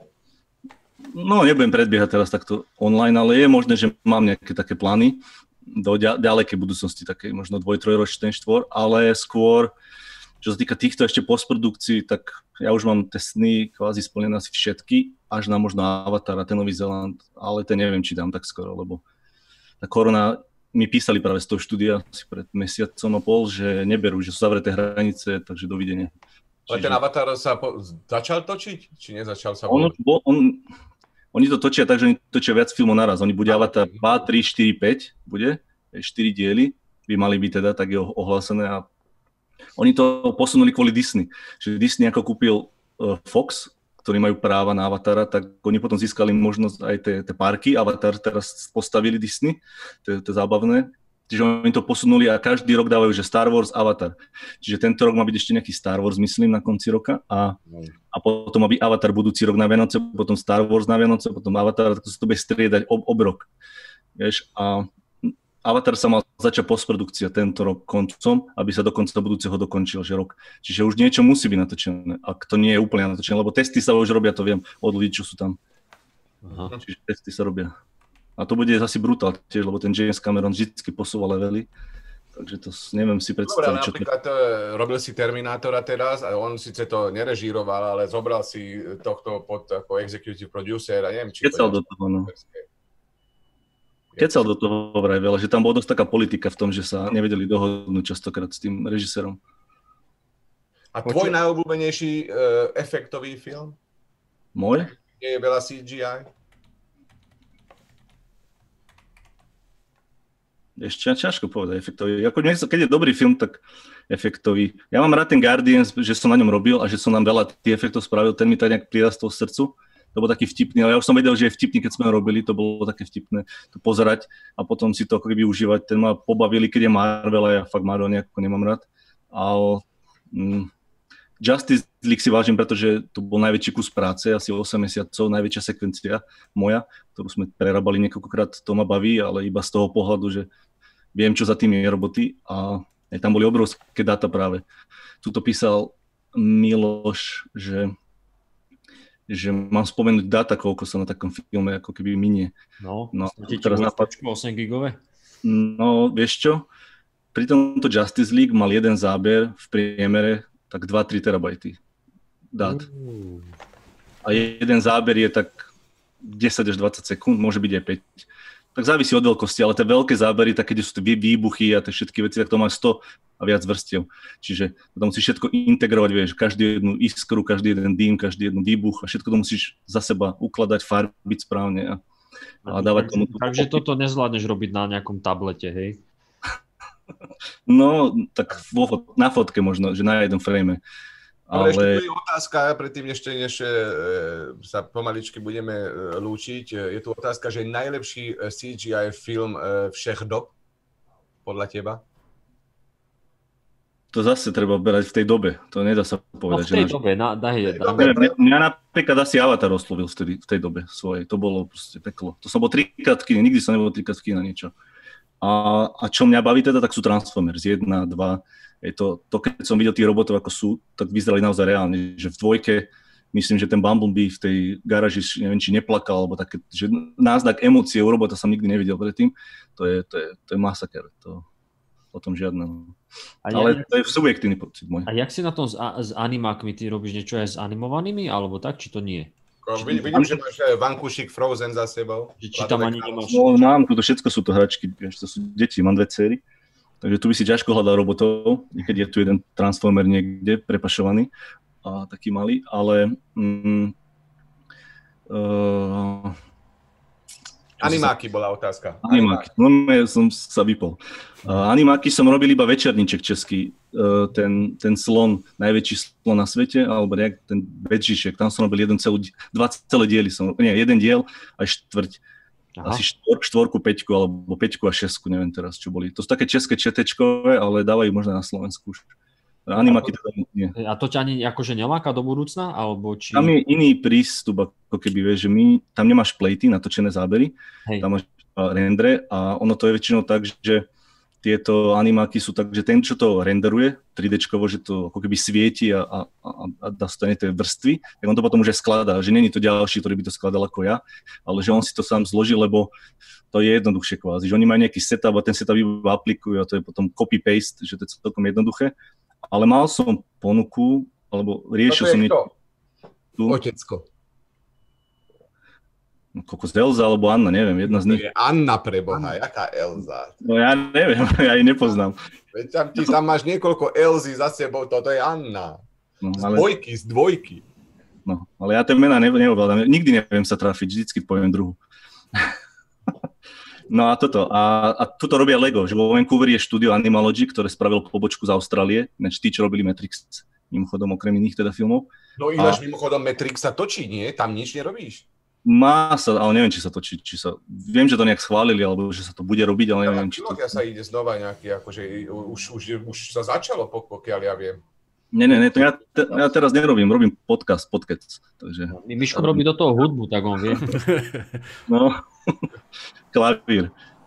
No, nebudem predbiehať teraz takto online, ale je možné, že mám nejaké také plány do ďalekej budúcnosti, také možno 2-3 ročný štvor, ale skôr, čo sa týka týchto ešte postprodukcií, tak ja už mám tie sny kvázi splnené asi všetky, až na možno Avatar a ten Nový Zéland, ale ten neviem, či dám tak skoro, lebo tá korona, mi písali práve z toho štúdia asi pred mesiacom a pol, že neberú, že sú zavreté hranice, takže dovidenia. Ale ten Avatar sa začal točiť? Či nezačal sa? Oni to točia tak, že oni točia viac filmov naraz. Oni bude Avatar 2, 3, 4, 5, bude 4 diely, by mali byť teda, tak je ohlásené a oni to posunuli kvôli Disney. Že Disney ako kúpil Fox, ktorí majú práva na Avatara, tak oni potom získali možnosť aj tie parky. Avatar teraz postavili Disney, to je zábavné. Čiže oni to posunuli a každý rok dávajú, že Star Wars, Avatar. Čiže tento rok má byť ešte nejaký Star Wars, myslím, na konci roka a potom má byť Avatar budúci rok na Vianoce, potom Star Wars na Vianoce, potom Avatar, tak sa to bude striedať obrok. Vieš, a Avatar sa mal začať postprodukcia tento rok koncom, aby sa do konca budúceho dokončil, že rok. Čiže už niečo musí byť natočené, ak to nie je úplne natočené, lebo testy sa už robia, to viem od ľudí, čo sú tam. Aha. Čiže testy sa robia. A to bude asi brutál tiež, lebo ten James Cameron vždycky posúva levely, takže to neviem si predstaviť. Dobre, napríklad robil si Terminátora teraz a on síce to nerežíroval, ale zobral si tohto pod ako executive producer a neviem, či kecal do toho, no. Kecal do toho vraj veľa, že tam bola dosť taká politika v tom, že sa nevedeli dohodnúť častokrát s tým režisérom. A tvoj najobľúbenejší efektový film? Môj? Nie je veľa CGI? Ešte ťažko povedať efektový. Keď je dobrý film, tak efektový. Ja mám rád ten Guardians, že som na ňom robil a že som nám veľa tých efektov spravil, ten mi tak nejak prirastol srdcu. To bol taký vtipný, ale ja už som vedel, že je vtipný, keď sme ho robili, to bolo také vtipné to pozerať a potom si to ako keby užívať. Ten ma pobavili, keď je Marvel a ja fakt Marvel nejako nemám rád. Ale Justice League si vážim, pretože to bol najväčší kus práce, asi 8 mesiacov, najväčšia sekvencia moja, ktorú sme prerábali niekoľkokrát, to ma baví, ale iba z toho pohľadu, že viem, čo za tým je roboty a aj tam boli obrovské dáta práve. Tuto písal Miloš, že mám spomenúť dáta, koľko sa na takom filme ako keby minie. No teraz na 8 gigové? No, vieš čo? Pri tomto Justice League mal jeden záber v priemere tak 2-3 terabajty dát. A jeden záber je tak 10 až 20 sekúnd, môže byť aj 5. Tak závisí od veľkosti, ale tie veľké zábery, tak keď sú tie výbuchy a tie všetky veci, tak to má 100 a viac vrstiev. Čiže to musíš všetko integrovať, vieš, každý jednu iskru, každý jeden dým, každý jeden výbuch a všetko to musíš za seba ukladať, farbiť správne a dávať tomu... Takže toto nezvládneš robiť na nejakom tablete, hej? No, tak na fotke možno, že na jednom frame. Ale ešte tu je otázka, predtým než sa pomaličky budeme lúčiť, je tu otázka, že najlepší CGI film všech dob, podľa teba? To zase treba berať v tej dobe, to nedá sa povedať. No v tej dobe, Mňa napríklad asi Avatar oslovil v tej dobe svojej, to bolo proste peklo. To som bol 3-krát v kine, nikdy som nebol 3-krát v kine na niečo. A čo mňa baví teda, tak sú Transformers 1, 2. Je to, keď som videl tých robotov, ako sú, tak vyzerali naozaj reálne. Že v 2, myslím, že ten Bumblebee v tej garáži, neviem, či neplakal, alebo také, že náznak emócie u robota som nikdy nevidel predtým. To je masaker. O tom žiadne. Ale to je subjektívny pocit môj. A jak si na tom s animákmi? Ty robíš niečo aj s animovanými, alebo tak, či to nie? Vidím, že máš vankušik Frozen za sebou. Či tam ani nemáš... No, mám, to všetko sú to hračky, to sú deti, mám 2 dcery. Takže tu by si ťažko hľadal robotov, niekedy je tu jeden Transformer niekde prepašovaný, a taký malý, ale Animáky bola otázka. Animáky. No, ja som sa vypol. Animáky som robil iba Večerníček český. Ten slon, najväčší slon na svete, alebo nejak ten Bedžišek, tam som robil 2 celé diely. Jeden diel a štvrť. Aha. Asi 4, 5, alebo 5 a 6, neviem teraz, čo boli. To sú také české četečkové, ale dávajú možno na Slovensku už. Animáky teda nie. A to ťa ani akože neláka do budúcna? Alebo či... Tam je iný prístup, ako keby, vieš, že tam nemáš plejty, natočené zábery, tam máš rendre a ono to je väčšinou tak, že tieto animáky sú tak, že ten, čo to renderuje 3D-čkovo, že to ako keby svieti a dostane tie vrstvy, tak on to potom už aj skladá, že není to ďalší, ktorý by to skladal ako ja, ale že on si to sám zloží, lebo to je jednoduchšie kvázi, že oni majú nejaký setup a ten setup iba aplikujú a to je potom copy-paste, že to je celkom jednoduché. Ale mal som ponuku, alebo riešil som niečo. Otecko. No, kokos Elza alebo Anna, neviem, jedna z nich. To je Anna preboha, jaká Elza? No ja neviem, ja jej nepoznám. Veď tam máš niekoľko Elzy za sebou, toto je Anna. No, ale... Z dvojky. No, ale ja tie mená neovládam, nikdy neviem sa trafiť, vždycky poviem druhú. No a toto. A tuto robia Lego, že vo Vancouveri je štúdio Animalogy, ktoré spravilo pobočku z Austrálie, než tí, čo robili Matrix, mimochodom okrem iných teda filmov. No ináč mimochodom Matrix sa točí, nie? Tam nič nerobíš? Má sa, ale neviem, či sa točí. Viem, že to nejak schválili, alebo že sa to bude robiť, ale neviem, či to... Ja sa ide znova nejaký, akože už sa začalo, pokiaľ ja viem. Nie, to ja teraz nerobím, robím podcast, takže... Miško robí do toho hudbu, tak on vie. No, klavír.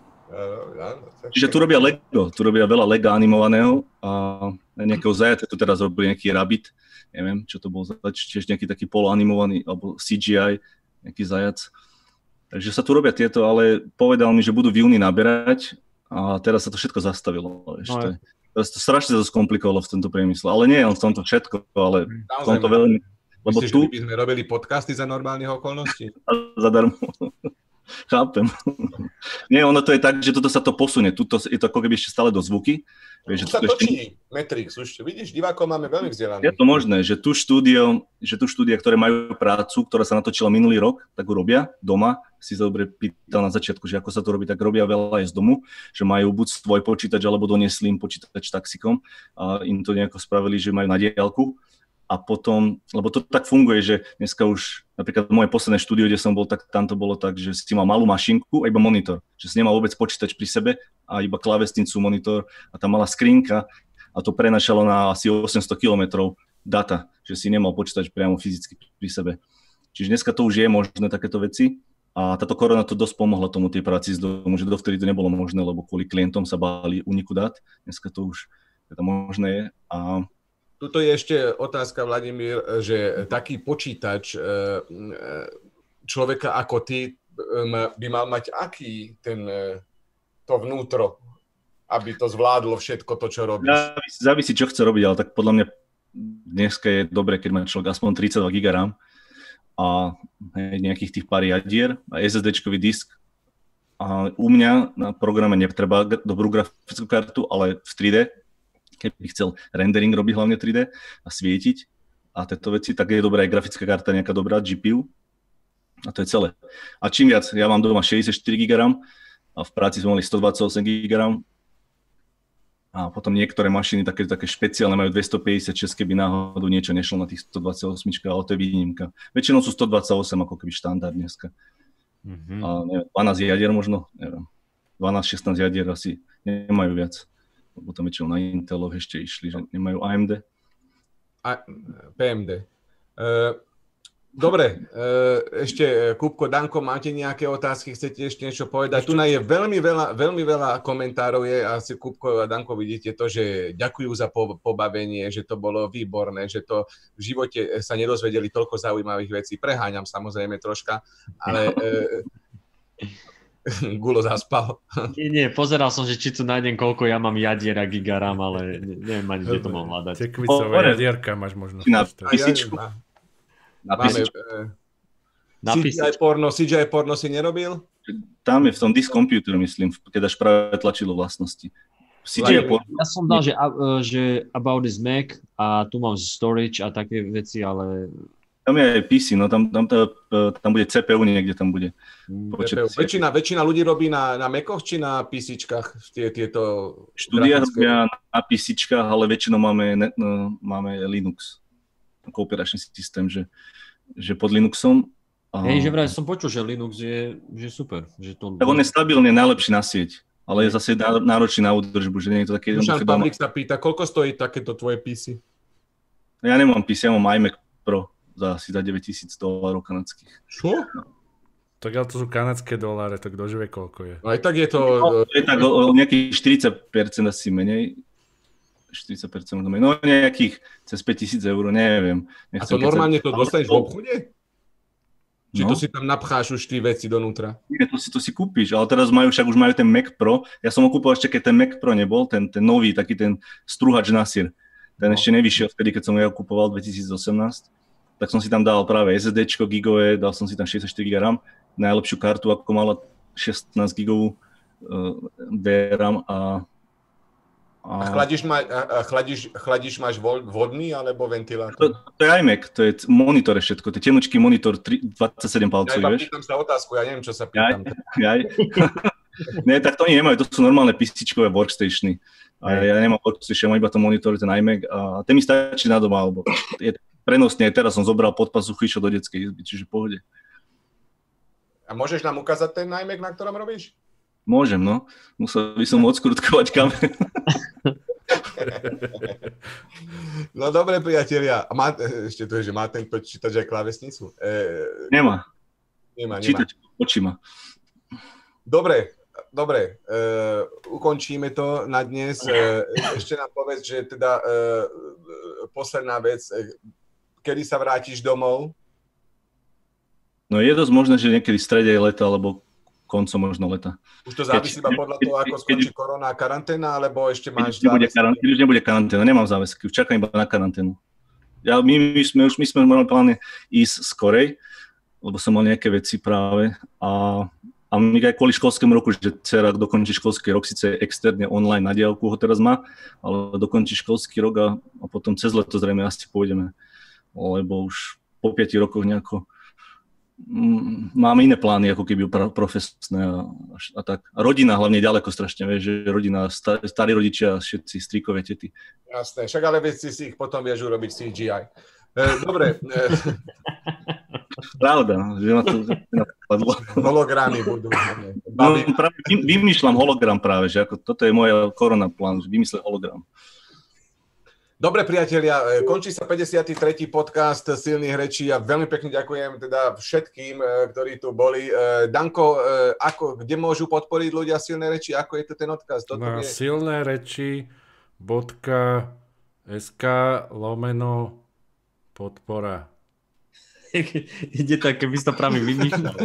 Čiže tu robia Lego, tu robia veľa Lega animovaného a nejakého zajaca tu teraz robili nejaký Rabbit, neviem, čo to bol zač, tiež nejaký taký poloanimovaný, alebo CGI, nejaký zajac. Takže sa tu robia tieto, ale povedal mi, že budú v júni naberať a teraz sa to všetko zastavilo ešte. Teraz to strašne sa skomplikovalo v tomto priemysle, ale nie on v tomto všetko, ale v tomto veľmi... Lebo myslíš, tu... že by sme robili podcasty za normálnych okolností? Zadarmo. Chápem. Nie, ono to je tak, že toto sa to posunie. Tuto je to ako keby ešte stále do zvuky. Vieš, že sa točí Matrix. Už vidíš, divákov máme veľmi vzdelaných. Je to možné, že tu štúdia, ktoré majú prácu, ktorá sa natočila minulý rok, tak ju robia doma. Si sa dobre pýtal na začiatku, že ako sa to robí, tak robia veľa aj z domu, že majú buď svoj počítač, alebo doniesli im počítač taxikom a im to nejako spravili, že majú na diaľku. A potom, lebo to tak funguje, že dneska už, napríklad moje posledné štúdio, kde som bol, tak tam to bolo tak, že si mal malú mašinku a iba monitor. Že si nemal vôbec počítač pri sebe a iba klávesnicu, monitor a tam mala skrinka a to prenašalo na asi 800 kilometrov data, že si nemal počítač priamo fyzicky pri sebe. Čiže dneska to už je možné takéto veci a táto korona to dosť pomohla tomu tej práci z domu, že dovtedy to nebolo možné, lebo kvôli klientom sa báli úniku dát. Dneska to už to možné je a tuto je ešte otázka, Vladimír, že taký počítač človeka ako ty by mal mať aký to vnútro, aby to zvládlo všetko to, čo robíš? Závisí, čo chce robiť, ale tak podľa mňa dneska je dobre, keď má človek aspoň 32 GB RAM a nejakých tých pár jadier a SSD-čkový disk. A u mňa na programe netreba dobrú grafickú kartu, ale v 3D, keby chcel rendering robiť hlavne 3D a svietiť a tieto veci, tak je dobrá aj grafická karta, nejaká dobrá GPU a to je celé. A čím viac, ja mám doma 64 GB RAM a v práci sme mali 128 GB RAM a potom niektoré mašiny také špeciálne majú 256, keby náhodou niečo nešlo na tých 128, ale to je výnimka. Väčšinou sú 128 ako keby štandard dneska. Mm-hmm. A neviem, 12 jadier možno, neviem, 12-16 jadier asi nemajú viac. Lebo tam väčšinou na Inteloch ešte išli, že nemajú AMD. PMD. Dobre, ešte Kupko, Danko, máte nejaké otázky, chcete ešte niečo povedať? Tu je veľmi veľa komentárov, je asi Kupko a Danko vidíte to, že ďakujú za pobavenie, že to bolo výborné, že to v živote sa nedozvedeli toľko zaujímavých vecí. Preháňam samozrejme troška, ale... Gulo zaspal. Nie, pozeral som, že či tu nájdem, koľko ja mám jadier a gigaram, ale neviem ani, kde to mám hľadať. Tekvicové jadierka máš možno. Na písičku. CGI porno si nerobil? Tam je v tom disk computer, myslím, keď až práve tlačilo vlastnosti. CGI porno. Ja som dal, že About this Mac a tu mám storage a také veci, ale Tam je aj PC, no tam bude CPU niekde, tam bude počet. Väčšina ľudí robí na Macoch či na PCčkách tieto štúdia robia na PCčkách, ale väčšinou máme Linux ako operačný systém, že pod Linuxom. Hej, že vraj som počul, že Linux je super. Že to... Tak on je stabilne najlepší na sieť, ale je zase náročný na údržbu, že nie je to také... Dušan Pavlik sa pýta, koľko stojí takéto tvoje PC? Ja nemám PC, ja mám iMac Pro asi za $9,000 kanadských. Čo? Tak ale to sú kanadské doláre, tak kto vie, koľko je. Aj tak je to... Je tak o nejakých 40% asi menej. 40% menej. No nejakých cez 5,000 eur, neviem. A to normálne to dostaneš v obchode? Či to si tam napcháš už tie veci donútra? Nie, to si kúpiš, ale teraz už majú ten Mac Pro. Ja som ho kúpil ešte, keď ten Mac Pro nebol, ten nový, taký ten strúhač na syr. Ten ešte nevyšiel vtedy, keď som ho kupoval 2018. Tak som si tam dal práve SSDčko gigové, dal som si tam 64 GB RAM, najlepšiu kartu, ako mala 16 gigovú VRAM a chladíš máš vodný alebo ventilátor? To je iMac, to je monitor všetko, to je tenučký monitor 27 palcový, vieš? Ja pýtam sa otázku, ja neviem, čo sa pýtam. Nie, tak to oni nemajú, to sú normálne PC-čkové workstationy. A ja nemám workstation, mám iba to monitor, ten iMac a ten mi stačí na doma, alebo je prenosne, teraz som zobral pod pazuchy, išiel do detskej izby, čiže v pohode. A môžeš nám ukázať ten iMac, na ktorom robíš? Môžem, no. Musel by som odskrutkovať kameru. No dobre, priatelia. Ešte to je, že má ten počítač aj klávesnicu? Nemá. Čítač očima. Dobre. Ukončíme to na dnes. Ešte nám povedz, že teda posledná vec, kedy sa vrátiš domov? No je dosť možné, že niekedy v strede leta, alebo koncom možno leta. Už to závisí iba podľa toho, ako skončí korona a karanténa, alebo ešte máš... Keď už nebude karanténa, nemám záväzky, už čakám iba na karanténu. My sme mali plány ísť skorej, lebo som mal nejaké veci práve a my aj kvôli školskému roku, že dcera dokončí školský rok, síce externe online na diaľku ho teraz má, ale dokončí školský rok a potom cez leto zrejme asi pôjdeme, lebo už po 5 rokoch nejako máme iné plány, ako keby profesné a tak. A rodina hlavne ďaleko strašne, vieš, že rodina, starí rodičia, všetci strýkovia, tety. Jasné, však ale veci si ich potom vieš urobiť CGI. Dobre. Pravda, že ma to napadlo. Hologramy budú. No, práve vymýšľam hologram práve, že ako toto je môj korona plán, že vymyslel hologram. Dobre, priatelia, končí sa 53. podcast Silných rečí a veľmi pekne ďakujem teda všetkým, ktorí tu boli. Danko, kde môžu podporiť ľudia Silné reči? Ako je to ten odkaz? Na silnereči.sk/podpora. Ide tak, keby si to práve vymýšľal.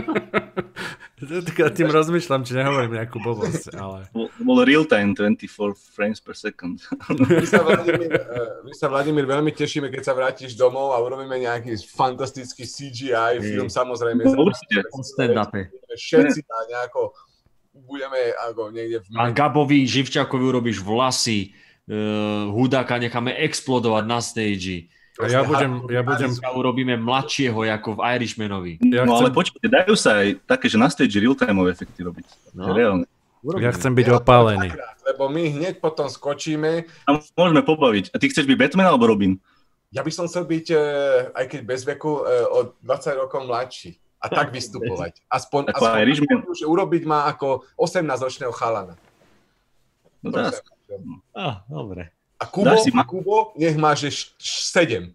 Tým rozmýšľam, či nehovorím nejakú blbosť, ale... Bol real time 24 frames per second. My sa, Vladimír, veľmi tešíme, keď sa vrátiš domov a urobíme nejaký fantastický CGI film, samozrejme. Všetci nejako budeme ako niekde... A Gabovi Živčákovi urobíš vlasy, Hudáka necháme explodovať na stage. A ja budem... Urobíme mladšieho, ako v Irishmanovi. Ale počkajte, dajú sa aj také, že na stage real-timeové efekty robiť. No. Reálne. Ja chcem byť opálený. Lebo my hneď potom skočíme. A môžeme pobaviť. A ty chceš byť Batman alebo Robin? Ja by som chcel byť, aj keď bez veku, o 20 rokov mladší. A tak vystupovať. Aspoň že urobiť ma ako 18-ročného chalana. No dá sa. Dobre. A Kubo nech má, že 7.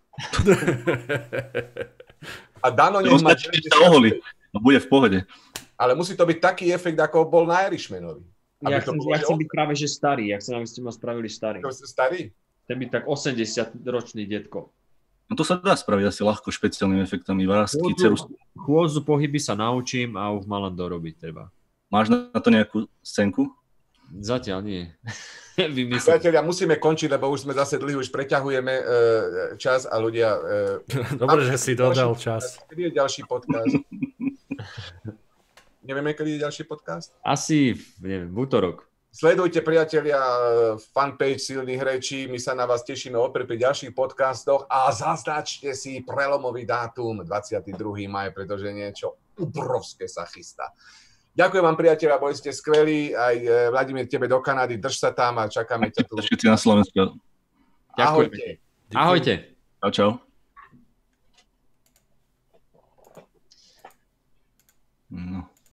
A Dano nech má... Bude v pohode. Ale musí to byť taký efekt, ako bol na Irishmanovi. Ja chcem byť práve, že starý. Ja chcem, aby ste ma spravili starý. Starý? Chcem byť tak 80-ročný detko. No to sa dá spraviť asi ľahko špeciálnymi efektami. Vrásky, Chôdzu, pohyby sa naučím a už ma len dorobiť treba. Máš na to nejakú scénku? Zatiaľ nie. Priatelia, musíme končiť, lebo už sme zase dlhý, už preťahujeme čas a ľudia... Dobre, že si dodal čas. Kedy je ďalší podcast? Nevieme, kedy je ďalší podcast? Asi, neviem, v útorok. Sledujte, priatelia, fanpage Silných rečí. My sa na vás tešíme opäť pri ďalších podcastoch a zaznačte si prelomový dátum 22. maj, pretože niečo obrovské sa chystá. Ďakujem vám, priatelia, boli ste skvelí. Aj Vladimír, tebe do Kanady. Drž sa tam a čakáme ťa tu. Všetci na Slovensku. Ahojte. Ahojte. Čau, čau. No.